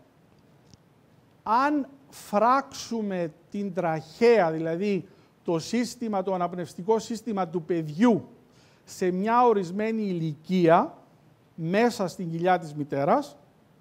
αν φράξουμε την τραχέα, δηλαδή το αναπνευστικό σύστημα του παιδιού σε μια ορισμένη ηλικία, μέσα στην κοιλιά της μητέρας,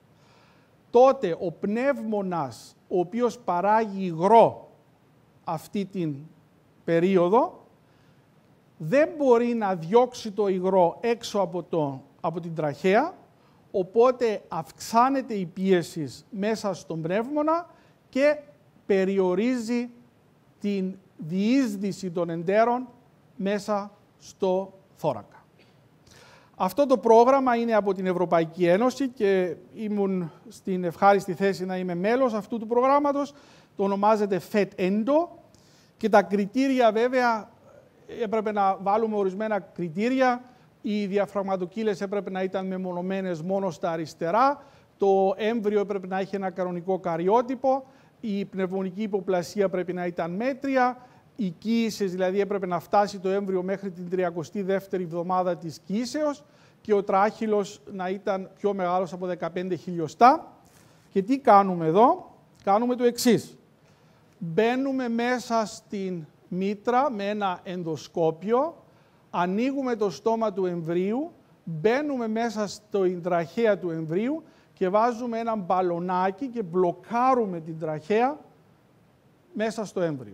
τότε ο πνεύμονας, ο οποίος παράγει υγρό αυτή την περίοδο, δεν μπορεί να διώξει το υγρό έξω από την τραχέα, οπότε αυξάνεται η πίεση μέσα στον πνεύμονα και περιορίζει την διείσδυση των εντέρων μέσα στο θώρακα. Αυτό το πρόγραμμα είναι από την Ευρωπαϊκή Ένωση και ήμουν στην ευχάριστη θέση να είμαι μέλος αυτού του προγράμματος. Το ονομάζεται FET-ENDO και τα κριτήρια βέβαια έπρεπε να βάλουμε ορισμένα κριτήρια. Οι διαφραγματοκύλες έπρεπε να ήταν μεμονωμένες μόνο στα αριστερά. Το έμβριο έπρεπε να έχει ένα κανονικό καριότυπο. Η πνευμονική υποπλασία πρέπει να ήταν μέτρια. Οι κύησες, δηλαδή έπρεπε να φτάσει το έμβριο μέχρι την 32η εβδομάδα της κύησεως και ο τράχυλος να ήταν πιο μεγάλος από 15 χιλιοστά. Και τι κάνουμε εδώ? Κάνουμε το εξής. Μπαίνουμε μέσα στην μήτρα με ένα ενδοσκόπιο, ανοίγουμε το στόμα του εμβρίου, μπαίνουμε μέσα στην τραχέα του εμβρίου και βάζουμε ένα μπαλονάκι και μπλοκάρουμε την τραχέα μέσα στο έμβριο.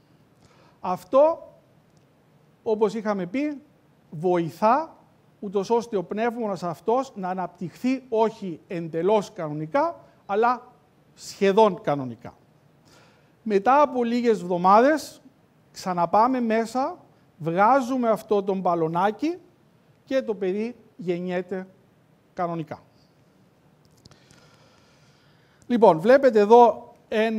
Αυτό, όπως είχαμε πει, βοηθά ούτως ώστε ο πνεύμονας αυτός να αναπτυχθεί όχι εντελώς κανονικά, αλλά σχεδόν κανονικά. Μετά από λίγες εβδομάδες ξαναπάμε μέσα, βγάζουμε αυτό το μπαλονάκι και το παιδί γεννιέται κανονικά. Λοιπόν, βλέπετε εδώ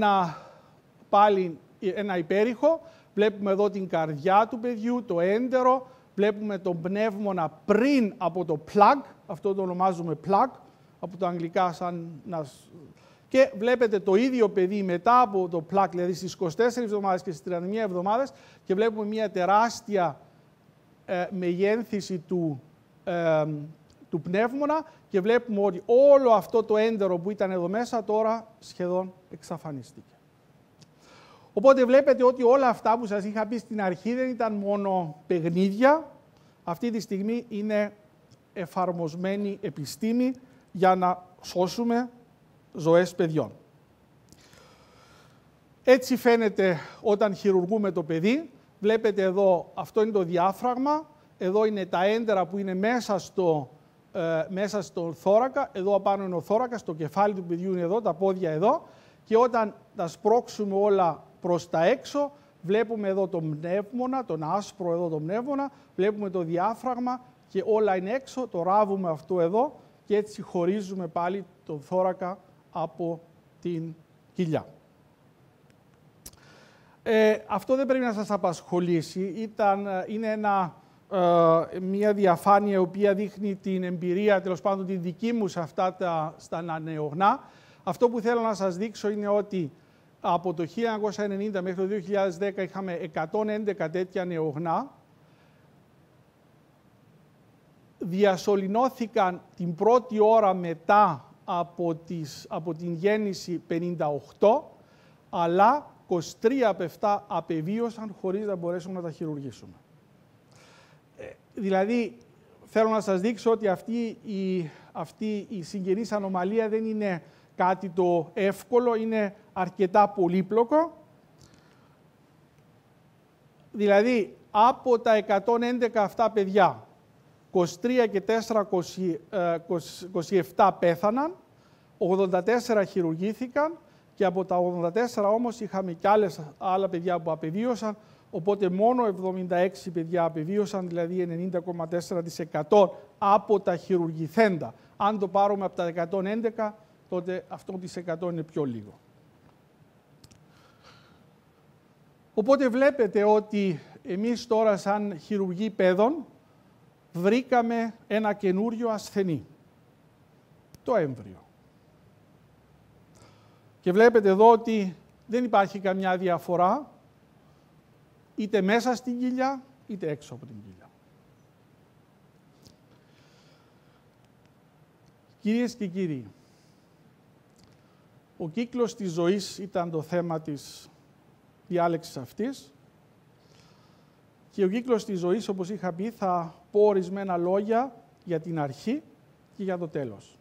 πάλι ένα υπέρηχο. Βλέπουμε εδώ την καρδιά του παιδιού, το έντερο. Βλέπουμε τον πνεύμονα πριν από το plug. Αυτό το ονομάζουμε plug, από τα αγγλικά σαν να... Και βλέπετε το ίδιο παιδί μετά από το plug, δηλαδή στις 24 εβδομάδες και στις 31 εβδομάδες και βλέπουμε μια τεράστια μεγένθηση του πνεύμονα και βλέπουμε ότι όλο αυτό το έντερο που ήταν εδώ μέσα τώρα σχεδόν εξαφανίστηκε. Οπότε βλέπετε ότι όλα αυτά που σας είχα πει στην αρχή δεν ήταν μόνο παιχνίδια. Αυτή τη στιγμή είναι εφαρμοσμένη επιστήμη για να σώσουμε ζωές παιδιών. Έτσι φαίνεται όταν χειρουργούμε το παιδί. Βλέπετε εδώ, αυτό είναι το διάφραγμα. Εδώ είναι τα έντερα που είναι μέσα στο θώρακα. Εδώ απάνω είναι ο θώρακας, το κεφάλι του παιδιού είναι εδώ, τα πόδια εδώ. Και όταν τα σπρώξουμε όλα προς τα έξω, βλέπουμε εδώ τον πνεύμονα, τον άσπρο εδώ τον πνεύμονα, βλέπουμε το διάφραγμα και όλα είναι έξω, το ράβουμε αυτό εδώ και έτσι χωρίζουμε πάλι τον θώρακα από την κοιλιά. Αυτό δεν πρέπει να σας απασχολήσει. Είναι μια διαφάνεια η οποία δείχνει την εμπειρία, τέλος πάντων τη δική μου σε αυτά στα νεογνά. Αυτό που θέλω να σας δείξω είναι ότι από το 1990 μέχρι το 2010 είχαμε 111 τέτοια νεογνά. Διασωληνώθηκαν την πρώτη ώρα μετά από την γέννηση 58, αλλά 23 από 7 απεβίωσαν χωρίς να μπορέσουμε να τα χειρουργήσουμε. Δηλαδή, θέλω να σας δείξω ότι αυτή η συγγενής ανομαλία δεν είναι κάτι το εύκολο, είναι αρκετά πολύπλοκο. Δηλαδή, από τα 111 αυτά παιδιά, 23 και 4, 27 πέθαναν, 84 χειρουργήθηκαν και από τα 84 όμως είχαμε και άλλα παιδιά που απεβίωσαν, οπότε μόνο 76 παιδιά απεβίωσαν, δηλαδή 90,4% από τα χειρουργηθέντα. Αν το πάρουμε από τα 111, τότε αυτό το 100 είναι πιο λίγο. Οπότε βλέπετε ότι εμείς τώρα σαν χειρουργοί παιδών βρήκαμε ένα καινούριο ασθενή, το έμβριο. Και βλέπετε εδώ ότι δεν υπάρχει καμιά διαφορά, είτε μέσα στην κοιλιά, είτε έξω από την κοιλιά. Κυρίες και κύριοι, ο κύκλος της ζωής ήταν το θέμα της διάλεξης αυτής και ο κύκλος της ζωής, όπως είχα πει, θα πω ορισμένα λόγια για την αρχή και για το τέλος.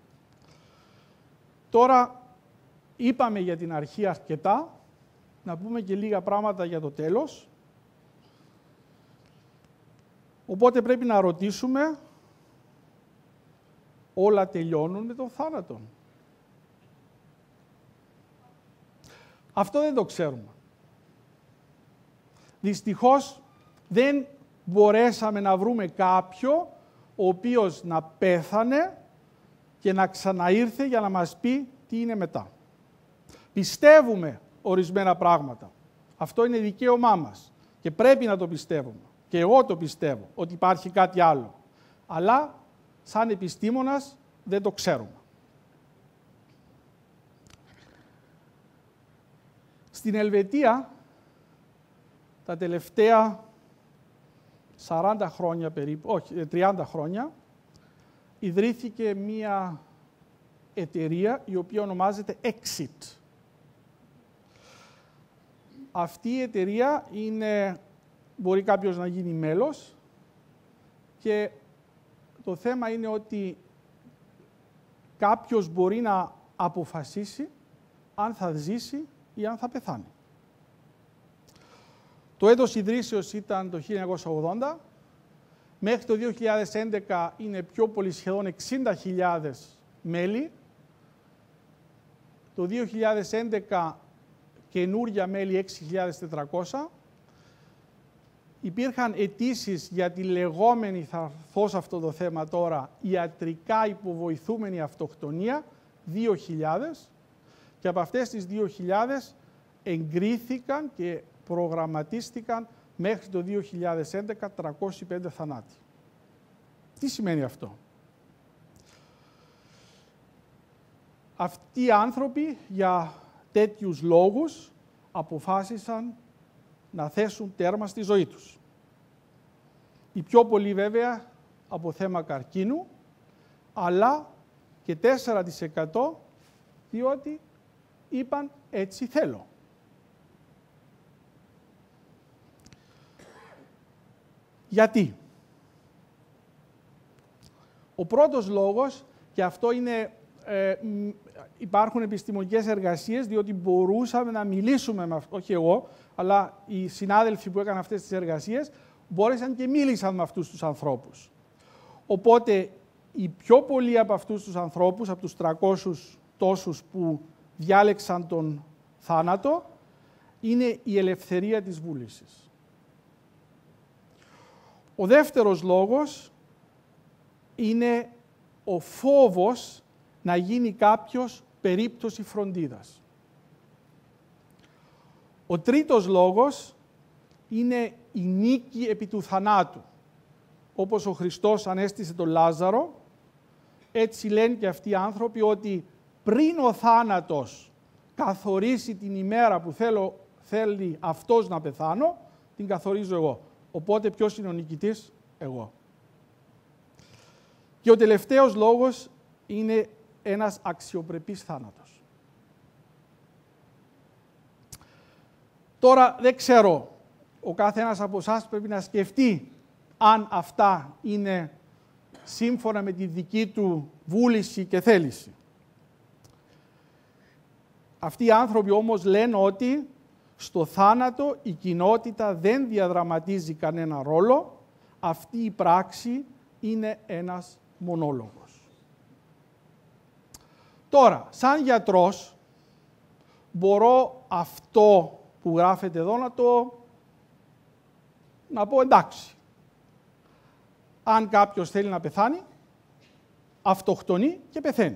Τώρα είπαμε για την αρχή αρκετά, να πούμε και λίγα πράγματα για το τέλος. Οπότε πρέπει να ρωτήσουμε, όλα τελειώνουν με τον θάνατο? Αυτό δεν το ξέρουμε. Δυστυχώς δεν μπορέσαμε να βρούμε κάποιο ο οποίος να πέθανε και να ξαναήρθε για να μας πει τι είναι μετά. Πιστεύουμε ορισμένα πράγματα. Αυτό είναι δικαίωμά μας και πρέπει να το πιστεύουμε. Και εγώ το πιστεύω, ότι υπάρχει κάτι άλλο. Αλλά, σαν επιστήμονας, δεν το ξέρουμε. Στην Ελβετία, τα τελευταία 40 χρόνια περίπου, όχι, 30 χρόνια, ιδρύθηκε μία εταιρεία η οποία ονομάζεται Exit. Αυτή η εταιρεία μπορεί κάποιος να γίνει μέλος και το θέμα είναι ότι κάποιος μπορεί να αποφασίσει αν θα ζήσει ή αν θα πεθάνει. Το έτος ιδρύσεως ήταν το 1980. Μέχρι το 2011 είναι πιο πολύ, σχεδόν 60.000 μέλη. Το 2011 καινούρια μέλη 6.400. Υπήρχαν αιτήσεις για τη λεγόμενη, θα έρθω σε αυτό το θέμα τώρα, ιατρικά υποβοηθούμενη αυτοκτονία, 2.000. Και από αυτές τις 2.000 εγκρίθηκαν και προγραμματίστηκαν μέχρι το 2011 305 θανάτοι. Τι σημαίνει αυτό? Αυτοί οι άνθρωποι για τέτοιους λόγους αποφάσισαν να θέσουν τέρμα στη ζωή τους. Οι πιο πολλοί βέβαια από θέμα καρκίνου, αλλά και 4% διότι είπαν έτσι θέλω. Γιατί? Ο πρώτος λόγος, και αυτό είναι, υπάρχουν επιστημονικές εργασίες, διότι μπορούσαμε να μιλήσουμε, όχι εγώ, αλλά οι συνάδελφοι που έκαναν αυτές τις εργασίες, μπόρεσαν και μίλησαν με αυτούς τους ανθρώπους. Οπότε, οι πιο πολλοί από αυτούς τους ανθρώπους, από τους 300 τόσους που διάλεξαν τον θάνατο, είναι η ελευθερία της βούλησης. Ο δεύτερος λόγος είναι ο φόβος να γίνει κάποιος περίπτωση φροντίδας. Ο τρίτος λόγος είναι η νίκη επί του θανάτου. Όπως ο Χριστός ανέστησε τον Λάζαρο, έτσι λένε και αυτοί οι άνθρωποι ότι πριν ο θάνατος καθορίσει την ημέρα που θέλει αυτός να πεθάνω, την καθορίζω εγώ. Οπότε ποιος είναι ο νικητής? Εγώ. Και ο τελευταίος λόγος είναι ένας αξιοπρεπής θάνατος. Τώρα δεν ξέρω, ο κάθε ένας από εσάς πρέπει να σκεφτεί αν αυτά είναι σύμφωνα με τη δική του βούληση και θέληση. Αυτοί οι άνθρωποι όμως λένε ότι στο θάνατο η κοινότητα δεν διαδραματίζει κανένα ρόλο, αυτή η πράξη είναι ένας μονόλογος. Τώρα, σαν γιατρός, μπορώ αυτό που γράφεται εδώ να το να πω εντάξει. Αν κάποιος θέλει να πεθάνει, αυτοκτονεί και πεθαίνει.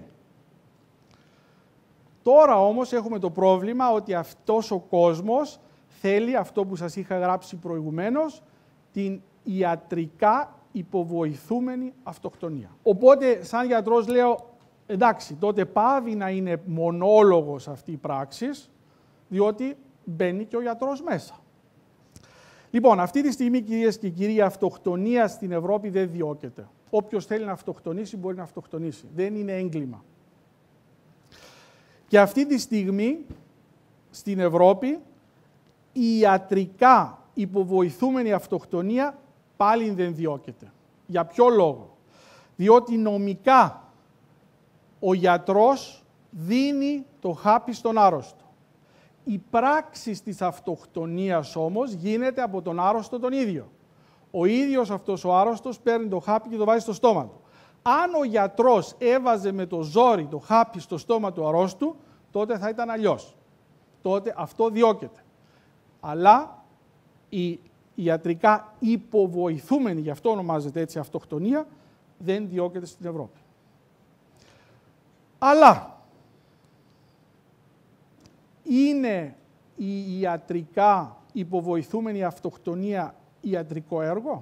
Τώρα όμως έχουμε το πρόβλημα ότι αυτός ο κόσμος θέλει αυτό που σας είχα γράψει προηγουμένως, την ιατρικά υποβοηθούμενη αυτοκτονία. Οπότε, σαν γιατρός λέω, εντάξει, τότε πάβει να είναι μονόλογος αυτή η πράξη, διότι μπαίνει και ο γιατρός μέσα. Λοιπόν, αυτή τη στιγμή, κυρίες και κύριοι, η αυτοκτονία στην Ευρώπη δεν διώκεται. Όποιος θέλει να αυτοκτονήσει μπορεί να αυτοκτονήσει. Δεν είναι έγκλημα. Και αυτή τη στιγμή, στην Ευρώπη, η ιατρικά υποβοηθούμενη αυτοκτονία πάλι δεν διώκεται. Για ποιο λόγο? Διότι νομικά ο γιατρός δίνει το χάπι στον άρρωστο. Η πράξη της αυτοκτονίας όμως γίνεται από τον άρρωστο τον ίδιο. Ο ίδιος αυτός ο άρρωστος παίρνει το χάπι και το βάζει στο στόμα του. Αν ο γιατρός έβαζε με το ζόρι το χάπι στο στόμα του αρρώστου, τότε θα ήταν αλλιώς. Τότε αυτό διώκεται. Αλλά η ιατρικά υποβοηθούμενη, γι' αυτό ονομάζεται έτσι αυτοκτονία, δεν διώκεται στην Ευρώπη. Αλλά είναι η ιατρικά υποβοηθούμενη αυτοκτονία ιατρικό έργο?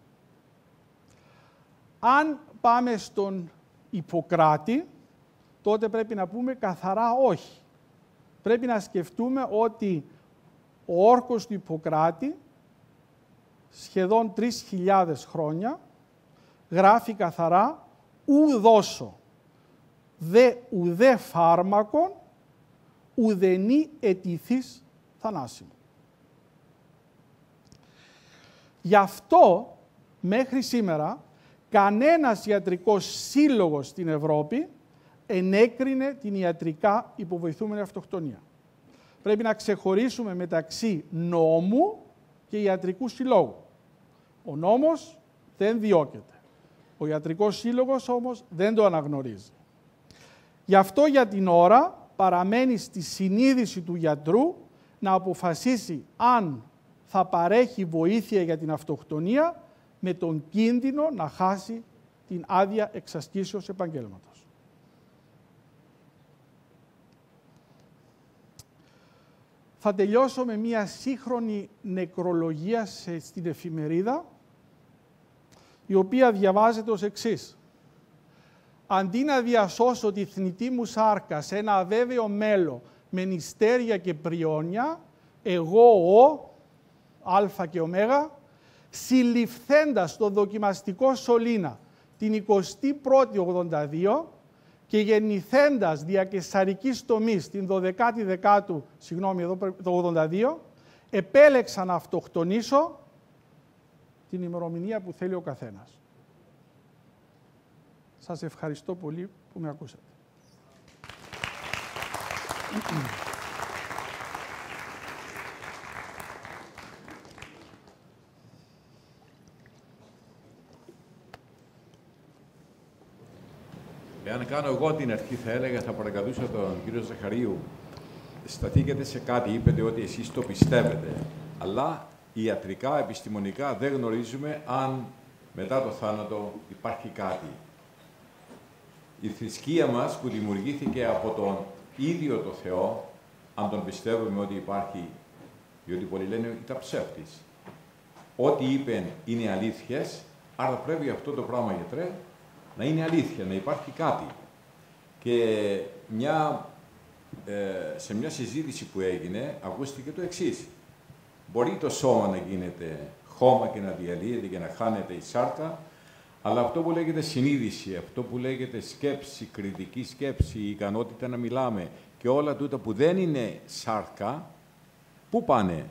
Αν πάμε στον Ιπποκράτη, τότε πρέπει να πούμε καθαρά όχι. Πρέπει να σκεφτούμε ότι ο όρκος του Ιπποκράτη, σχεδόν 3.000 χρόνια, γράφει καθαρά «ου δώσω ουδέ φάρμακον, ουδενή αιτηθείς θανάσιμο». Γι' αυτό, μέχρι σήμερα, κανένας ιατρικός σύλλογος στην Ευρώπη ενέκρινε την ιατρικά υποβοηθούμενη αυτοκτονία. Πρέπει να ξεχωρίσουμε μεταξύ νόμου και ιατρικού συλλόγου. Ο νόμος δεν διώκεται. Ο ιατρικός σύλλογος όμως δεν το αναγνωρίζει. Γι' αυτό για την ώρα παραμένει στη συνείδηση του γιατρού να αποφασίσει αν θα παρέχει βοήθεια για την αυτοκτονία με τον κίνδυνο να χάσει την άδεια εξασκήσεως επαγγέλματος. Θα τελειώσω με μία σύγχρονη νεκρολογία στην εφημερίδα, η οποία διαβάζεται ως εξής. Αντί να διασώσω τη θνητή μου σάρκα σε ένα αβέβαιο μέλλον με νηστέρια και πριόνια, εγώ ο Α και Ω, συλληφθέντας στο δοκιμαστικό σωλήνα την 21η 82 και γεννηθέντας δια καισαρικής τομής την 12η Δεκάτου, το 82, επέλεξα να αυτοκτονήσω την ημερομηνία που θέλει ο καθένας. Σας ευχαριστώ πολύ που με ακούσατε. Εάν κάνω εγώ την αρχή, θα έλεγα, θα παρακαλούσα τον κύριο Ζαχαρίου, σταθήκατε σε κάτι, είπετε ότι εσείς το πιστεύετε, αλλά ιατρικά, επιστημονικά δεν γνωρίζουμε αν μετά το θάνατο υπάρχει κάτι. Η θρησκεία μας που δημιουργήθηκε από τον ίδιο το Θεό, αν τον πιστεύουμε ότι υπάρχει, διότι πολλοί λένε ότι ήταν ψεύτης. Ό,τι είπεν είναι αλήθειες, άρα πρέπει αυτό το πράγμα, γιατρέ, να είναι αλήθεια, να υπάρχει κάτι. Και σε μια συζήτηση που έγινε, ακούστηκε το εξής. Μπορεί το σώμα να γίνεται χώμα και να διαλύεται και να χάνεται η σάρκα, αλλά αυτό που λέγεται συνείδηση, αυτό που λέγεται σκέψη, κριτική σκέψη, η ικανότητα να μιλάμε και όλα τούτα που δεν είναι σάρκα, πού πάνε?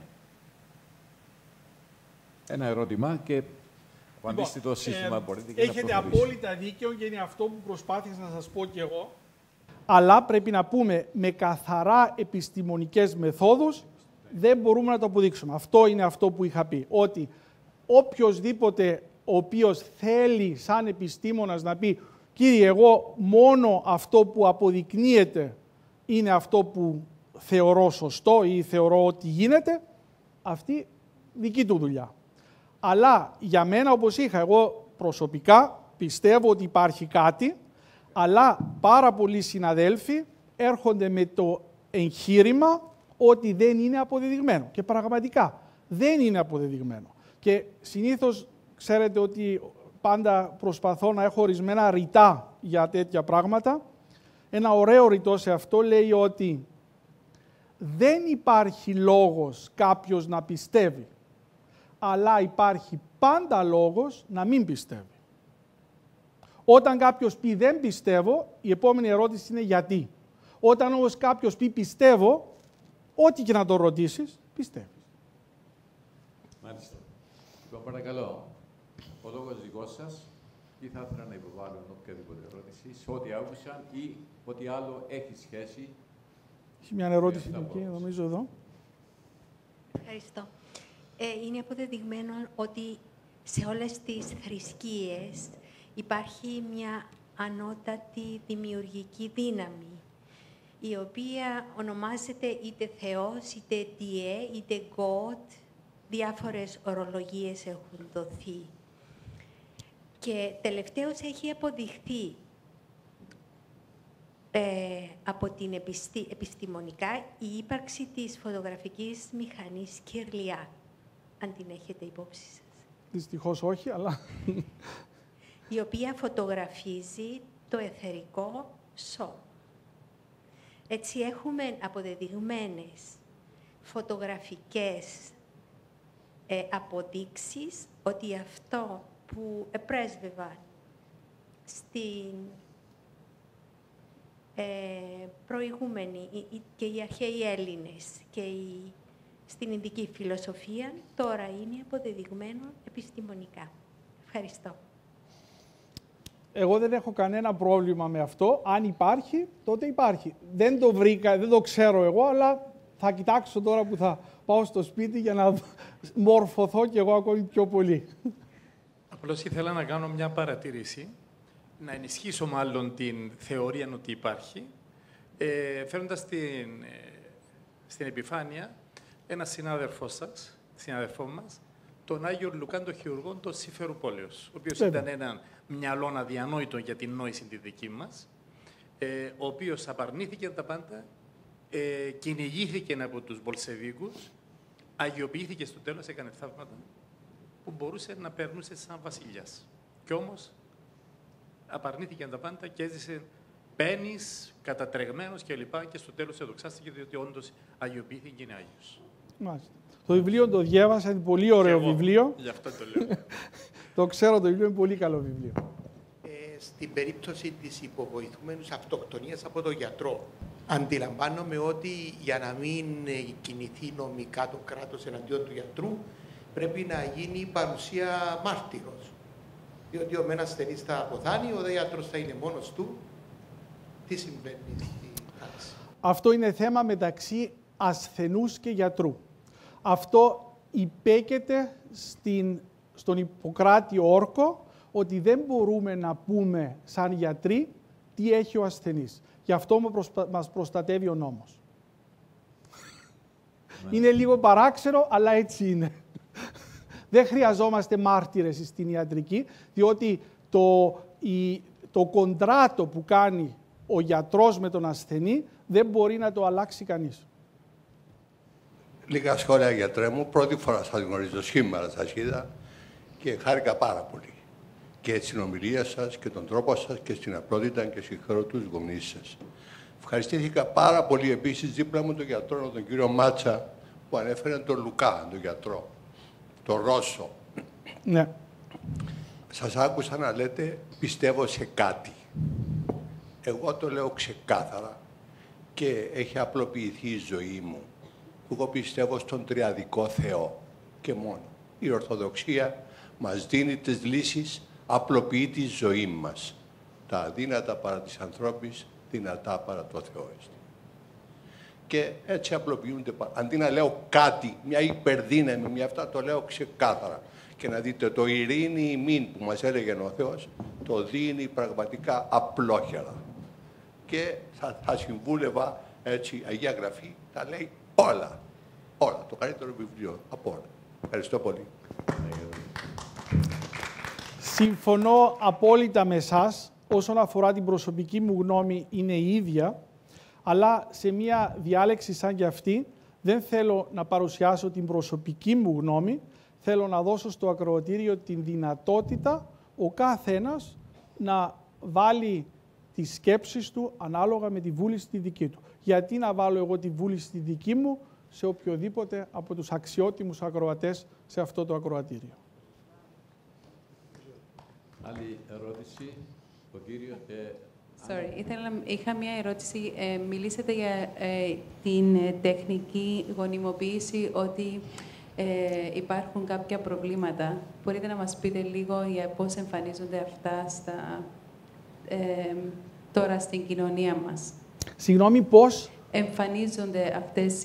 Ένα ερώτημα και απαντήστε το σύστημα, μπορείτε και έχετε απόλυτα δίκαιο και είναι αυτό που προσπάθησα να σας πω και εγώ. Αλλά πρέπει να πούμε με καθαρά επιστημονικές μεθόδους δεν μπορούμε να το αποδείξουμε. Αυτό είναι αυτό που είχα πει, ότι οποιοσδήποτε ο οποίος θέλει σαν επιστήμονας να πει «Κύριε, εγώ μόνο αυτό που αποδεικνύεται είναι αυτό που θεωρώ σωστό ή θεωρώ ότι γίνεται», αυτή δική του δουλειά. Αλλά για μένα, όπως είχα, εγώ προσωπικά πιστεύω ότι υπάρχει κάτι, αλλά πάρα πολλοί συναδέλφοι έρχονται με το εγχείρημα ότι δεν είναι αποδεδειγμένο. Και πραγματικά δεν είναι αποδεδειγμένο. Και συνήθως ξέρετε ότι πάντα προσπαθώ να έχω ορισμένα ρητά για τέτοια πράγματα. Ένα ωραίο ρητό σε αυτό λέει ότι δεν υπάρχει λόγος κάποιος να πιστεύει, αλλά υπάρχει πάντα λόγος να μην πιστεύει. Όταν κάποιος πει δεν πιστεύω, η επόμενη ερώτηση είναι γιατί. Όταν όμως κάποιος πει πιστεύω, ό,τι και να το ρωτήσεις, πιστεύεις. Μάλιστα. Λοιπόν, παρακαλώ, ο λόγος δικός σας ή θα ήθελα να υποβάλω οποιαδήποτε ερώτηση σε ό,τι άκουσαν ή ό,τι άλλο έχει σχέση. Έχει μια ερώτηση εκεί, νομίζω εδώ. Ευχαριστώ. Είναι αποδεδειγμένο ότι σε όλες τις θρησκείες υπάρχει μια ανώτατη δημιουργική δύναμη, η οποία ονομάζεται είτε Θεός, είτε Διέ, είτε God. Διάφορες ορολογίες έχουν δοθεί. Και τελευταίως έχει αποδειχθεί από την επιστημονικά η ύπαρξη της φωτογραφικής μηχανής Κυρλιά, αν την έχετε υπόψη σας. Δυστυχώς όχι, αλλά... η οποία φωτογραφίζει το αιθερικό σώμα. Έτσι έχουμε αποδεδειγμένες φωτογραφικές αποδείξεις ότι αυτό που επρέσβευαν στην προηγούμενη και οι αρχαίοι Έλληνες και στην Ινδική φιλοσοφία τώρα είναι αποδεδειγμένο επιστημονικά. Ευχαριστώ. Εγώ δεν έχω κανένα πρόβλημα με αυτό. Αν υπάρχει, τότε υπάρχει. Δεν το βρήκα, δεν το ξέρω εγώ, αλλά θα κοιτάξω τώρα που θα πάω στο σπίτι για να μορφωθώ κι εγώ ακόμη πιο πολύ. Απλώς ήθελα να κάνω μια παρατήρηση, να ενισχύσω μάλλον την θεωρία ότι υπάρχει, φέρνοντας στην επιφάνεια ένα συνάδελφό μας, τον Άγιο Λουκάν τον Χειρουργό, τον Συμφερουπόλεως, ο οποίος ήταν ένα μυαλό αδιανόητο για την νόηση τη δική μας, ο οποίος απαρνήθηκε τα πάντα, κυνηγήθηκε από τους Μπολσεβίκους, αγιοποιήθηκε στο τέλος, έκανε θαύματα που μπορούσε να περνούσε σαν βασιλιάς. Κι όμως απαρνήθηκε τα πάντα και έζησε πένις, κατατρεγμένος κλπ. Και στο τέλος εδοξάστηκε διότι όντως αγιοποιήθηκε και είναι Άγιος. Μάλιστα. Το βιβλίο το διάβασα, είναι πολύ ωραίο βιβλίο. Γι' αυτό το λέω. Το ξέρω, το βιβλίο είναι πολύ καλό βιβλίο. Στην περίπτωση της υποβοηθούμενης αυτοκτονίας από τον γιατρό, αντιλαμβάνομαι ότι για να μην κινηθεί νομικά το κράτος εναντίον του γιατρού, πρέπει να γίνει παρουσία μάρτυρος. Διότι ο μεν ασθενής θα αποθάνει, ο δε γιατρός θα είναι μόνος του. Τι συμβαίνει στην πράξη? Αυτό είναι θέμα μεταξύ ασθενούς και γιατρού. Αυτό υπέκειται στον Ιπποκράτη όρκο ότι δεν μπορούμε να πούμε σαν γιατροί τι έχει ο ασθενής. Γι' αυτό μας προστατεύει ο νόμος. Είναι λίγο παράξενο, αλλά έτσι είναι. Δεν χρειαζόμαστε μάρτυρες στην ιατρική, διότι το κοντράτο που κάνει ο γιατρός με τον ασθενή δεν μπορεί να το αλλάξει κανείς. Λίγα σχόλια, γιατρέ μου. Πρώτη φορά σας γνωρίζω, σήμερα σας είδα και χάρηκα πάρα πολύ. Και στην ομιλία σας και τον τρόπο σας και στην απλότητα και συγχαίρω τους γονείς σας. Ευχαριστήθηκα πάρα πολύ επίσης δίπλα μου τον γιατρό, τον κύριο Μάτσα, που ανέφερε τον Λουκά, τον γιατρό, τον Ρώσο. Ναι. Σας άκουσα να λέτε πιστεύω σε κάτι. Εγώ το λέω ξεκάθαρα και έχει απλοποιηθεί η ζωή μου. Εγώ πιστεύω στον τριαδικό Θεό και μόνο. Η Ορθοδοξία μας δίνει τις λύσεις, απλοποιεί τη ζωή μας. Τα αδύνατα παρά της ανθρώπης, δυνατά παρά το Θεό. Και έτσι απλοποιούνται. Αντί να λέω κάτι, μια υπερδύναμη, μια αυτά, το λέω ξεκάθαρα. Και να δείτε το ειρήνη ημίν που μας έλεγε ο Θεός, το δίνει πραγματικά απλόχερα. Και θα συμβούλευα έτσι, Αγία Γραφή, τα λέει όλα. Όλα. Το καλύτερο βιβλίο από όλα. Ευχαριστώ πολύ. Συμφωνώ απόλυτα με εσάς. Όσον αφορά την προσωπική μου γνώμη, είναι η ίδια. Αλλά σε μια διάλεξη σαν και αυτή, δεν θέλω να παρουσιάσω την προσωπική μου γνώμη. Θέλω να δώσω στο ακροατήριο την δυνατότητα ο καθένας να βάλει τις σκέψεις του ανάλογα με τη βούληση τη δική του. Γιατί να βάλω εγώ τη βούληση τη δική μου σε οποιοδήποτε από τους αξιότιμους ακροατές σε αυτό το ακροατήριο. Άλλη ερώτηση, ο κύριος και... Είχα μια ερώτηση. Μιλήσατε για την τεχνική γονιμοποίηση, ότι υπάρχουν κάποια προβλήματα. Μπορείτε να μας πείτε λίγο για πώς εμφανίζονται αυτά τώρα στην κοινωνία μας? Συγγνώμη, πώς? Εμφανίζονται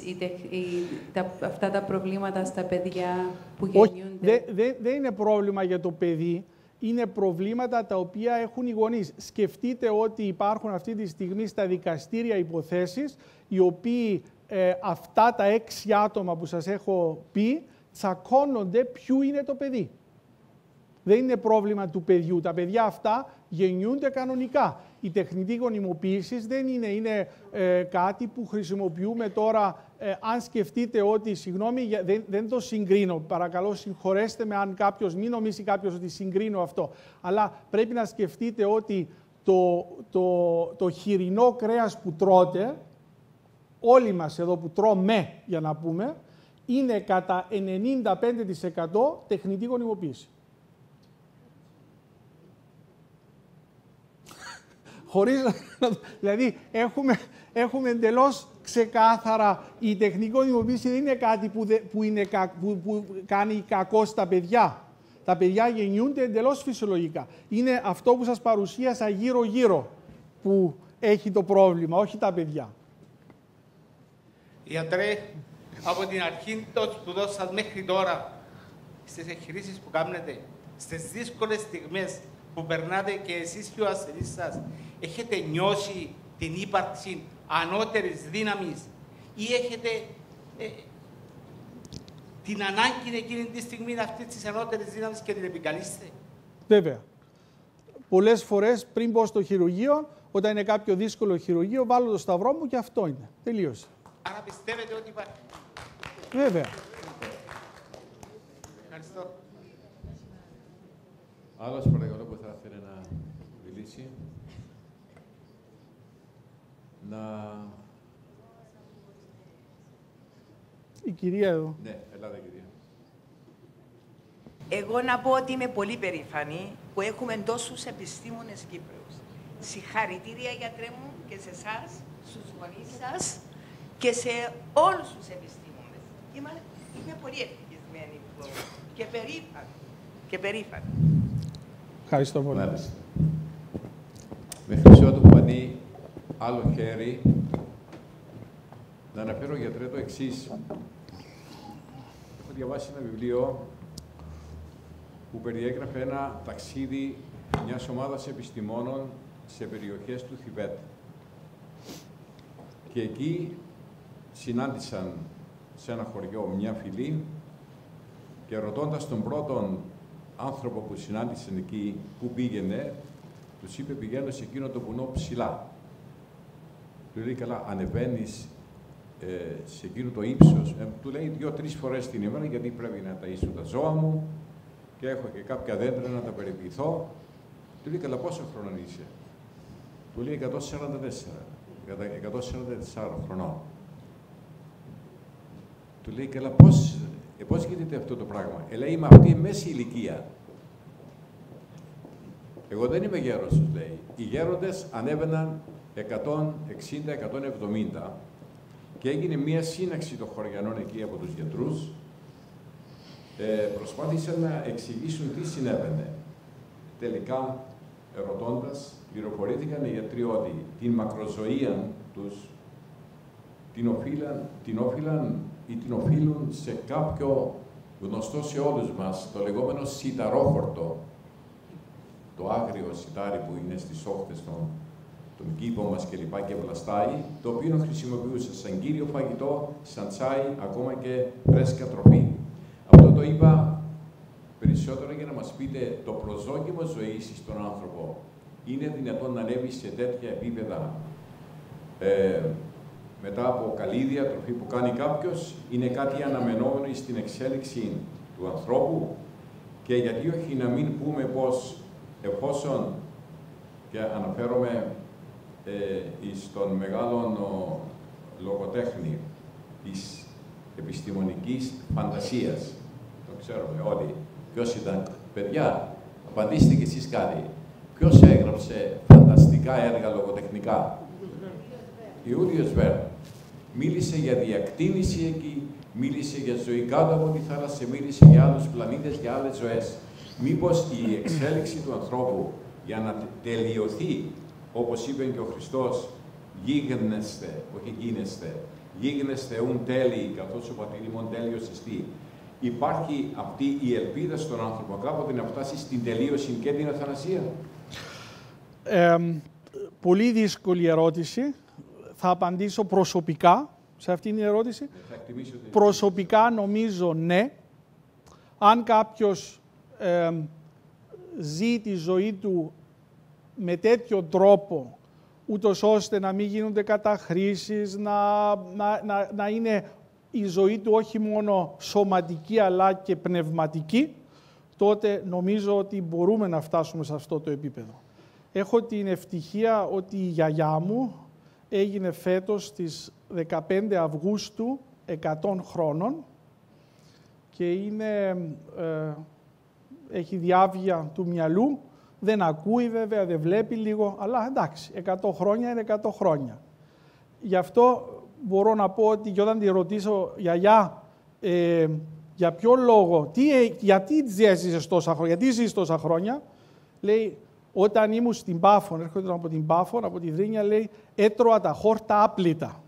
αυτά τα προβλήματα στα παιδιά που γεννιούνται? Δεν είναι πρόβλημα για το παιδί. Είναι προβλήματα τα οποία έχουν οι γονείς. Σκεφτείτε ότι υπάρχουν αυτή τη στιγμή στα δικαστήρια υποθέσεις, οι οποίοι αυτά τα 6 άτομα που σας έχω πει, τσακώνονται ποιο είναι το παιδί. Δεν είναι πρόβλημα του παιδιού. Τα παιδιά αυτά γεννιούνται κανονικά. Η τεχνητή γονιμοποίηση δεν είναι κάτι που χρησιμοποιούμε τώρα. Αν σκεφτείτε ότι, συγγνώμη, δεν το συγκρίνω, παρακαλώ συγχωρέστε με αν μην νομίζει κάποιος ότι συγκρίνω αυτό. Αλλά πρέπει να σκεφτείτε ότι το χοιρινό κρέας που τρώτε, όλοι μας εδώ που τρώμε, για να πούμε, είναι κατά 95% τεχνητή γονιμοποίηση. Δηλαδή, έχουμε εντελώς ξεκάθαρα, η τεχνική γονιμοποίηση δεν είναι κάτι που κάνει κακό στα παιδιά. Τα παιδιά γεννιούνται εντελώς φυσιολογικά. Είναι αυτό που σας παρουσίασα γύρω-γύρω που έχει το πρόβλημα, όχι τα παιδιά. Γιατρέ, από την αρχή των σπουδών σας μέχρι τώρα, στις εγχειρήσεις που κάνετε, στις δύσκολες στιγμές που περνάτε και εσείς και ο ασθενής σας, έχετε νιώσει την ύπαρξη ανώτερης δύναμης ή έχετε την ανάγκη εκείνη τη στιγμή αυτής της ανώτερης δύναμης και την επικαλείστε? Βέβαια. Πολλές φορές πριν πω στο χειρουργείο, όταν είναι κάποιο δύσκολο χειρουργείο, βάλω το σταυρό μου και αυτό είναι. Τελείωσε. Άρα πιστεύετε ότι υπάρχει? Βέβαια. Ευχαριστώ. Άλλος παρακαλώ που θα ήθελε να μιλήσει. Η κυρία εδώ. Ναι, ελάτε κυρία. Εγώ να πω ότι είμαι πολύ περήφανη που έχουμε τόσους επιστήμονες Κύπρους. Συγχαρητήρια, γιατρέ μου, και σε εσάς, στους γονείς σας και σε όλους τους επιστήμονες. Είμαι πολύ ευτυχισμένη και περήφανη. Ευχαριστώ πολύ. Μάλιστα. Μέχρι ότου φανεί άλλο χέρι, να αναφέρω, γιατρέ, το εξής. Έχω διαβάσει ένα βιβλίο που περιέγραφε ένα ταξίδι μιας ομάδας επιστημόνων σε περιοχές του Θιβέτ. Και εκεί συνάντησαν σε ένα χωριό μια φυλή και ρωτώντας τον πρώτον άνθρωπο που συνάντησαν εκεί που πήγαινε, τους είπε πηγαίνω σε εκείνο το βουνό ψηλά. Του λέει καλά, ανεβαίνεις σε εκείνο το ύψος. Του λέει 2-3 φορές την ημέρα γιατί πρέπει να ταΐσω τα ζώα μου και έχω και κάποια δέντρα να τα περιποιηθώ. Του λέει καλά, πόσο χρόνο είσαι? Του λέει 144 χρονών. Του λέει καλά, πώς γίνεται αυτό το πράγμα? Λέει είμαι αυτή η μέση ηλικία. Εγώ δεν είμαι γέρος, τους λέει. Οι γέροντες ανέβαιναν 160-170 και έγινε μία σύναξη των χωριανών εκεί από τους γιατρούς. Προσπάθησαν να εξηγήσουν τι συνέβαινε. Τελικά, ερωτώντας, πληροφορήθηκαν οι γιατροί ότι την μακροζωία τους την οφείλουν σε κάποιο γνωστό σε όλους μας, το λεγόμενο σιταρόχορτο, το άγριο σιτάρι που είναι στις όχθες των κήπων μας κλπ. Και βλαστάει, το οποίο χρησιμοποιούσε σαν κύριο φαγητό, σαν τσάι, ακόμα και φρέσκα τροφή. Αυτό το είπα περισσότερο περισσότερο για να μας πείτε το προσδόκιμο ζωής στον άνθρωπο είναι δυνατόν να ανέβει σε τέτοια επίπεδα μετά από καλή διατροφή που κάνει κάποιος, είναι κάτι αναμενόμενο στην εξέλιξη του ανθρώπου, και γιατί όχι να μην πούμε πως εφόσον, και αναφέρομαι στον μεγάλο λογοτέχνη της επιστημονικής φαντασίας, το ξέρουμε όλοι ποιος ήταν. Παιδιά, απαντήστε κι εσείς κάτι. Ποιος έγραψε φανταστικά έργα λογοτεχνικά? Ιούλιος Βέρν. Μίλησε για διακτήνηση εκεί, μίλησε για ζωή κάτω από τη θάλασσα, μίλησε για άλλους πλανήτες, για άλλες ζωές. Μήπως η εξέλιξη του ανθρώπου για να τελειωθεί, όπως είπε και ο Χριστός, γίγνεστε, όχι γίνεστε, γίγνεστε ουν τέλειοι, καθώς ο πατήρ ημών τέλειος εστί. Υπάρχει αυτή η ελπίδα στον άνθρωπο κάποτε να φτάσει στην τελείωση και την αθανασία? Πολύ δύσκολη ερώτηση. Θα απαντήσω προσωπικά σε αυτήν την ερώτηση. Προσωπικά νομίζω ναι. Αν κάποιος ζει τη ζωή του με τέτοιο τρόπο, ούτως ώστε να μην γίνονται καταχρήσεις, να είναι η ζωή του όχι μόνο σωματική αλλά και πνευματική, τότε νομίζω ότι μπορούμε να φτάσουμε σε αυτό το επίπεδο. Έχω την ευτυχία ότι η γιαγιά μου έγινε φέτος στις 15 Αυγούστου 100 χρόνων και έχει διάβγεια του μυαλού, δεν ακούει βέβαια, δεν βλέπει λίγο, αλλά εντάξει, 100 χρόνια είναι 100 χρόνια. Γι' αυτό μπορώ να πω ότι και όταν τη ρωτήσω, γιαγιά, για ποιο λόγο, γιατί ζήσεις τόσα χρόνια, γιατί ζεις τόσα χρόνια, λέει, όταν ήμουν στην Πάφων, έρχονται από την Πάφων, από τη Δρίνια, λέει, έτρωα τα χόρτα άπλυτα.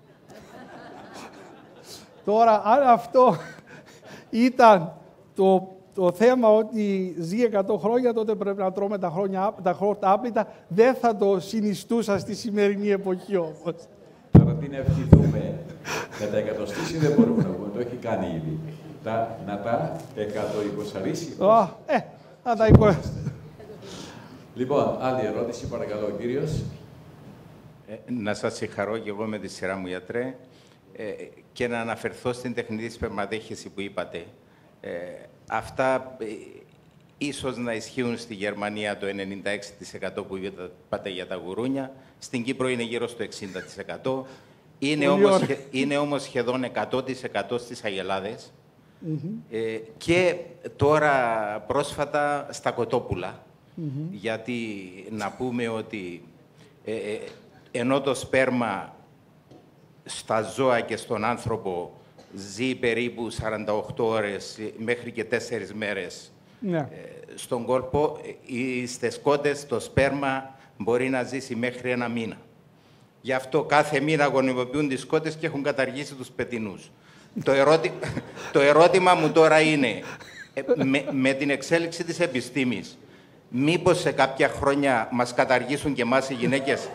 Τώρα, αν αυτό ήταν το θέμα ότι ζει 100 χρόνια, τότε πρέπει να τρώμε τα χόρτα άπλυτα. Δεν θα το συνιστούσα στη σημερινή εποχή όμως. Τώρα τι να ευχηθούμε, να τα εκατοστήσει δεν μπορούμε να πούμε, το έχει κάνει ήδη. Να τα εκατοικοσαρίσει. Να τα εικοσαρίσει. Λοιπόν, άλλη ερώτηση, παρακαλώ, κύριος. Να σας συγχαρώ και εγώ με τη σειρά μου, γιατρέ, και να αναφερθώ στην τεχνητή σπερματέχεση που είπατε. Αυτά ίσως να ισχύουν στη Γερμανία το 96% που είπατε για τα γουρούνια. Στην Κύπρο είναι γύρω στο 60%. Είναι όμως σχεδόν 100% στις Αγελάδες. Και τώρα πρόσφατα στα κοτόπουλα. Γιατί να πούμε ότι ενώ το σπέρμα στα ζώα και στον άνθρωπο ζει περίπου 48 ώρες μέχρι και 4 μέρες στον κόλπο, στις σκότες το σπέρμα μπορεί να ζήσει μέχρι 1 μήνα. Γι' αυτό κάθε μήνα γονιμοποιούν τις σκότες και έχουν καταργήσει τους πετεινούς. Το ερώτημα μου τώρα είναι, με την εξέλιξη της επιστήμης, μήπως σε κάποια χρόνια μας καταργήσουν και εμάς οι γυναίκες?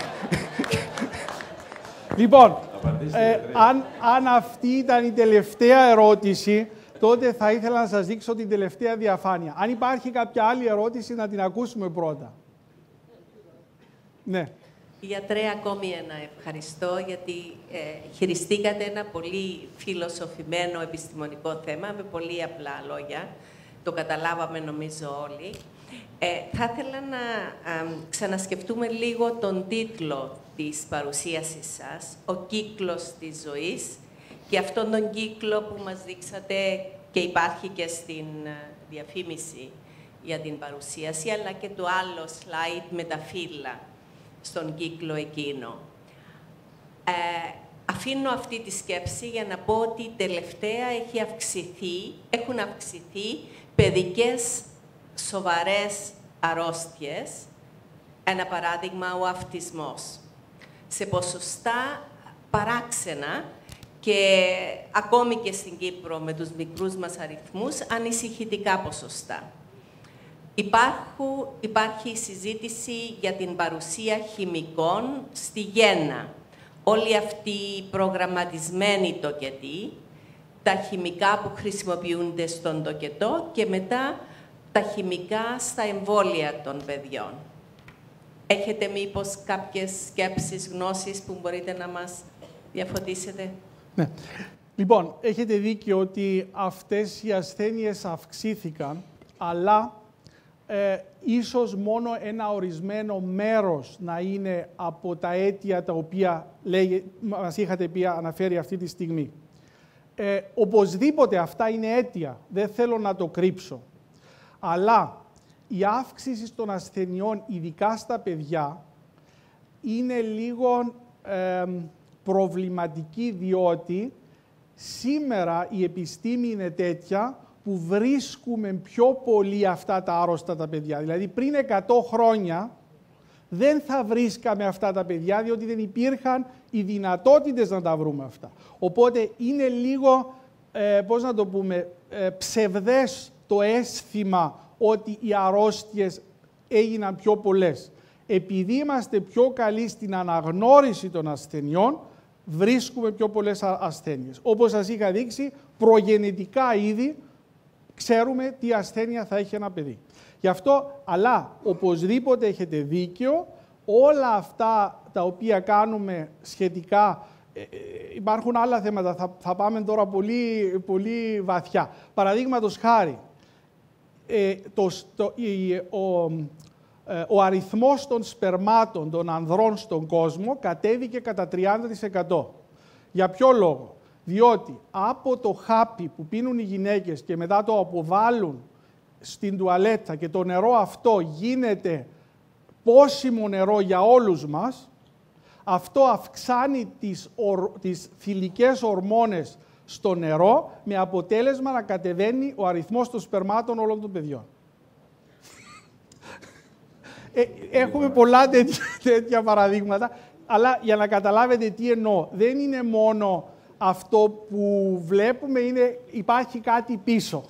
Λοιπόν, αν αυτή ήταν η τελευταία ερώτηση, τότε θα ήθελα να σας δείξω την τελευταία διαφάνεια. Αν υπάρχει κάποια άλλη ερώτηση, να την ακούσουμε πρώτα. Ναι. Γιατρέ, ακόμη ένα ευχαριστώ, γιατί χειριστήκατε ένα πολύ φιλοσοφημένο επιστημονικό θέμα με πολύ απλά λόγια. Το καταλάβαμε νομίζω όλοι. Θα ήθελα να ξανασκεφτούμε λίγο τον τίτλο της παρουσίασης σας, «Ο κύκλος της ζωής», και αυτόν τον κύκλο που μας δείξατε και υπάρχει και στην διαφήμιση για την παρουσίαση, αλλά και το άλλο slide με τα φύλλα στον κύκλο εκείνο. Αφήνω αυτή τη σκέψη για να πω ότι τελευταία έχουν αυξηθεί παιδικές σοβαρές αρρώστιες, ένα παράδειγμα ο αυτισμός, σε ποσοστά παράξενα και ακόμη και στην Κύπρο με τους μικρούς μας αριθμούς ανησυχητικά ποσοστά. Υπάρχει συζήτηση για την παρουσία χημικών στη γέννα. Όλοι αυτοί οι προγραμματισμένοι τοκετοί τα χημικά που χρησιμοποιούνται στον τοκετό και μετά τα χημικά στα εμβόλια των παιδιών. Έχετε μήπως κάποιες σκέψεις, γνώσεις που μπορείτε να μας διαφωτίσετε? Ναι. Λοιπόν, έχετε δίκιο ότι αυτές οι ασθένειες αυξήθηκαν, αλλά ίσως μόνο ένα ορισμένο μέρος να είναι από τα αίτια τα οποία μας είχατε αναφέρει αυτή τη στιγμή. Οπωσδήποτε αυτά είναι αίτια, δεν θέλω να το κρύψω. Αλλά η αύξηση των ασθενειών, ειδικά στα παιδιά, είναι λίγο προβληματική, διότι σήμερα η επιστήμη είναι τέτοια που βρίσκουμε πιο πολύ αυτά τα άρρωστα τα παιδιά. Δηλαδή πριν 100 χρόνια δεν θα βρίσκαμε αυτά τα παιδιά, διότι δεν υπήρχαν οι δυνατότητες να τα βρούμε αυτά. Οπότε είναι λίγο, πώς να το πούμε, ψευδές το αίσθημα ότι οι αρρώστιες έγιναν πιο πολλές. Επειδή είμαστε πιο καλοί στην αναγνώριση των ασθενειών, βρίσκουμε πιο πολλές ασθένειες. Όπως σας είχα δείξει, προγενετικά ήδη ξέρουμε τι ασθένεια θα έχει ένα παιδί. Γι' αυτό, αλλά οπωσδήποτε έχετε δίκιο, όλα αυτά τα οποία κάνουμε σχετικά, υπάρχουν άλλα θέματα, θα πάμε τώρα πολύ βαθιά. Παραδείγματος χάρη, ο αριθμός των σπερμάτων των ανδρών στον κόσμο κατέβηκε κατά 30%. Για ποιο λόγο? Διότι από το χάπι που πίνουν οι γυναίκες και μετά το αποβάλλουν στην τουαλέτα και το νερό αυτό γίνεται πόσιμο νερό για όλους μας, αυτό αυξάνει τις θηλυκές ορμόνες στο νερό με αποτέλεσμα να κατεβαίνει ο αριθμός των σπερμάτων όλων των παιδιών. Έχουμε πολλά τέτοια παραδείγματα, αλλά για να καταλάβετε τι εννοώ, δεν είναι μόνο αυτό που βλέπουμε, υπάρχει κάτι πίσω.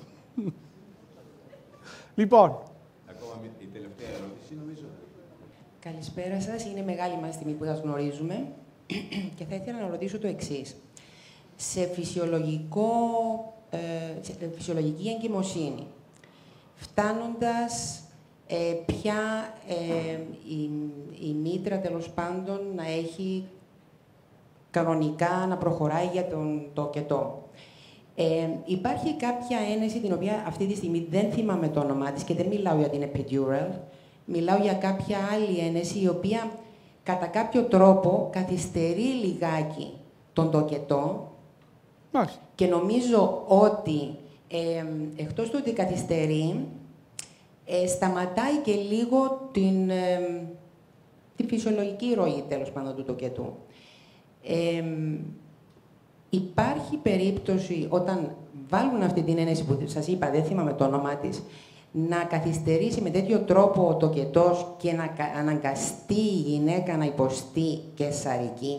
Λοιπόν. Ακόμα η τελευταία ερώτηση, νομίζω. Καλησπέρα σας. Είναι μεγάλη μας τιμή που σας γνωρίζουμε και θα ήθελα να ρωτήσω το εξής. Σε φυσιολογική εγκυμοσύνη, φτάνοντας πια η μήτρα, τέλος πάντων, να έχει κανονικά να προχωράει για τον τοκετό. Υπάρχει κάποια ένεση την οποία αυτή τη στιγμή δεν θυμάμαι το όνομά της και δεν μιλάω για την epidural, μιλάω για κάποια άλλη ένεση η οποία κατά κάποιο τρόπο καθυστερεί λιγάκι τον τοκετό και νομίζω ότι εκτός του ότι καθυστερεί, σταματάει και λίγο τη φυσιολογική ροή, τέλος πάντων, του τοκετού. Υπάρχει περίπτωση, όταν βάλουν αυτή την ένεση που σας είπα, δεν θυμάμαι το όνομά της, να καθυστερήσει με τέτοιο τρόπο ο τοκετός και να αναγκαστεί η γυναίκα να υποστεί καισαρική?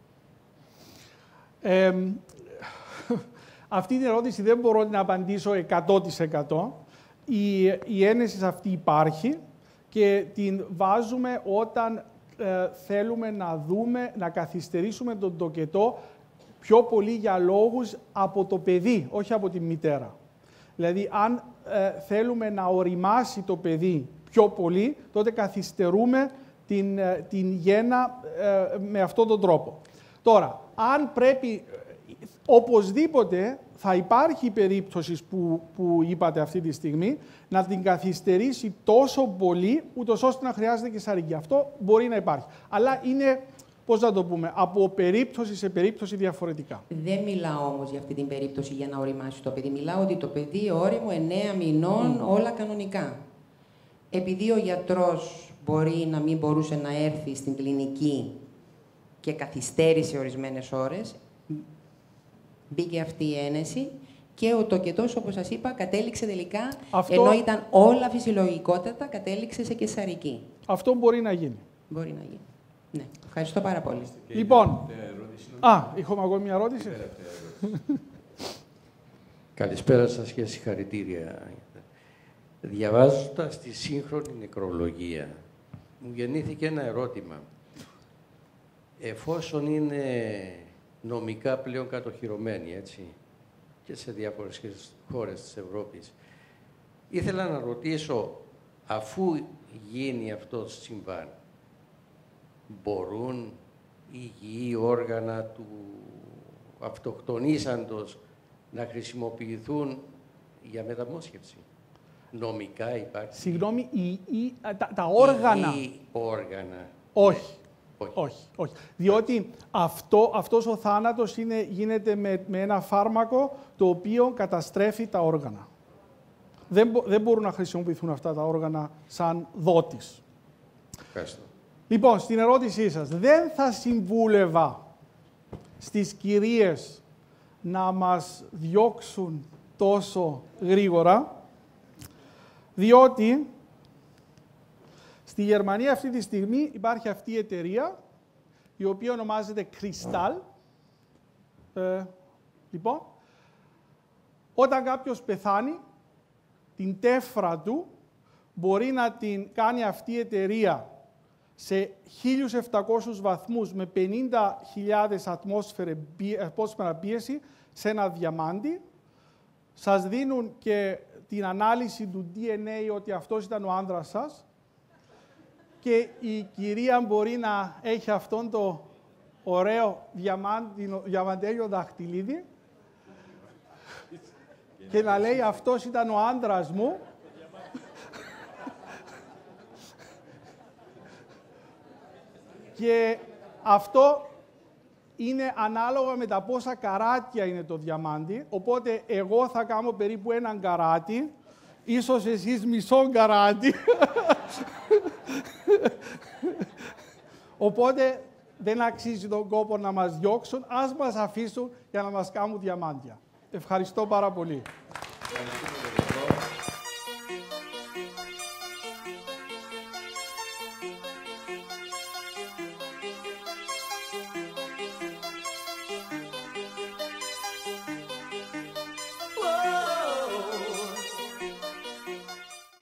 Αυτή την ερώτηση δεν μπορώ να απαντήσω 100%. Η ένεση αυτή υπάρχει και την βάζουμε όταν θέλουμε να δούμε, να καθυστερήσουμε τον τοκετό πιο πολύ για λόγους από το παιδί, όχι από τη μητέρα. Δηλαδή, αν θέλουμε να οριμάσει το παιδί πιο πολύ, τότε καθυστερούμε την γέννα με αυτόν τον τρόπο. Τώρα, αν πρέπει, οπωσδήποτε θα υπάρχει η περίπτωση που είπατε αυτή τη στιγμή, να την καθυστερήσει τόσο πολύ, ούτως ώστε να χρειάζεται καισαρική. Αυτό μπορεί να υπάρχει. Αλλά είναι, πώς να το πούμε, από περίπτωση σε περίπτωση διαφορετικά. Δεν μιλάω όμως για αυτή την περίπτωση για να οριμάσει το παιδί. Μιλάω ότι το παιδί όριμο 9 μηνών, όλα κανονικά. Επειδή ο γιατρός μπορεί να μην μπορούσε να έρθει στην κλινική και καθυστέρησε ορισμένες ώρες, μπήκε αυτή η ένεση και ο τοκετός, όπως σας είπα, κατέληξε τελικά, ενώ ήταν όλα φυσιολογικότατα, κατέληξε σε καισαρική. Αυτό μπορεί να γίνει. Μπορεί να γίνει. Ναι. Ευχαριστώ πάρα πολύ. Λοιπόν, έχουμε ακόμη μια ερώτηση. Καλησπέρα σας και συγχαρητήρια. Διαβάζοντας τη σύγχρονη νεκρολογία, μου γεννήθηκε ένα ερώτημα. Εφόσον είναι νομικά πλέον κατοχυρωμένη, έτσι, και σε διάφορες χώρες της Ευρώπης. Ήθελα να ρωτήσω, αφού γίνει αυτό το συμβάν, μπορούν οι υγιή όργανα του αυτοκτονήσαντος να χρησιμοποιηθούν για μεταμόσχευση? Νομικά υπάρχει? Συγγνώμη, τα όργανα. Υγιή όργανα. Όχι. Όχι. Διότι αυτός ο θάνατος γίνεται με ένα φάρμακο το οποίο καταστρέφει τα όργανα. Δεν μπορούν να χρησιμοποιηθούν αυτά τα όργανα σαν δότης. Ευχαριστώ. Λοιπόν, στην ερώτησή σας, δεν θα συμβούλευα στις κυρίες να μας διώξουν τόσο γρήγορα, διότι στη Γερμανία αυτή τη στιγμή υπάρχει αυτή η εταιρεία, η οποία ονομάζεται Crystal. Λοιπόν, όταν κάποιος πεθάνει, την τέφρα του μπορεί να την κάνει αυτή η εταιρεία σε 1.700 βαθμούς με 50.000 ατμόσφαιρα πίεση σε ένα διαμάντι. Σας δίνουν και την ανάλυση του DNA ότι αυτός ήταν ο άνδρας σας και η κυρία μπορεί να έχει αυτόν το ωραίο διαμαντέλιο δαχτυλίδι και να λέει αυτός ήταν ο άνδρας μου. Και αυτό είναι ανάλογα με τα πόσα καράτια είναι το διαμάντι. Οπότε εγώ θα κάνω περίπου έναν καράτι, ίσως εσείς μισό καράτι. Οπότε δεν αξίζει τον κόπο να μας διώξουν. Ας μας αφήσουν για να μας κάνουν διαμάντια. Ευχαριστώ πάρα πολύ.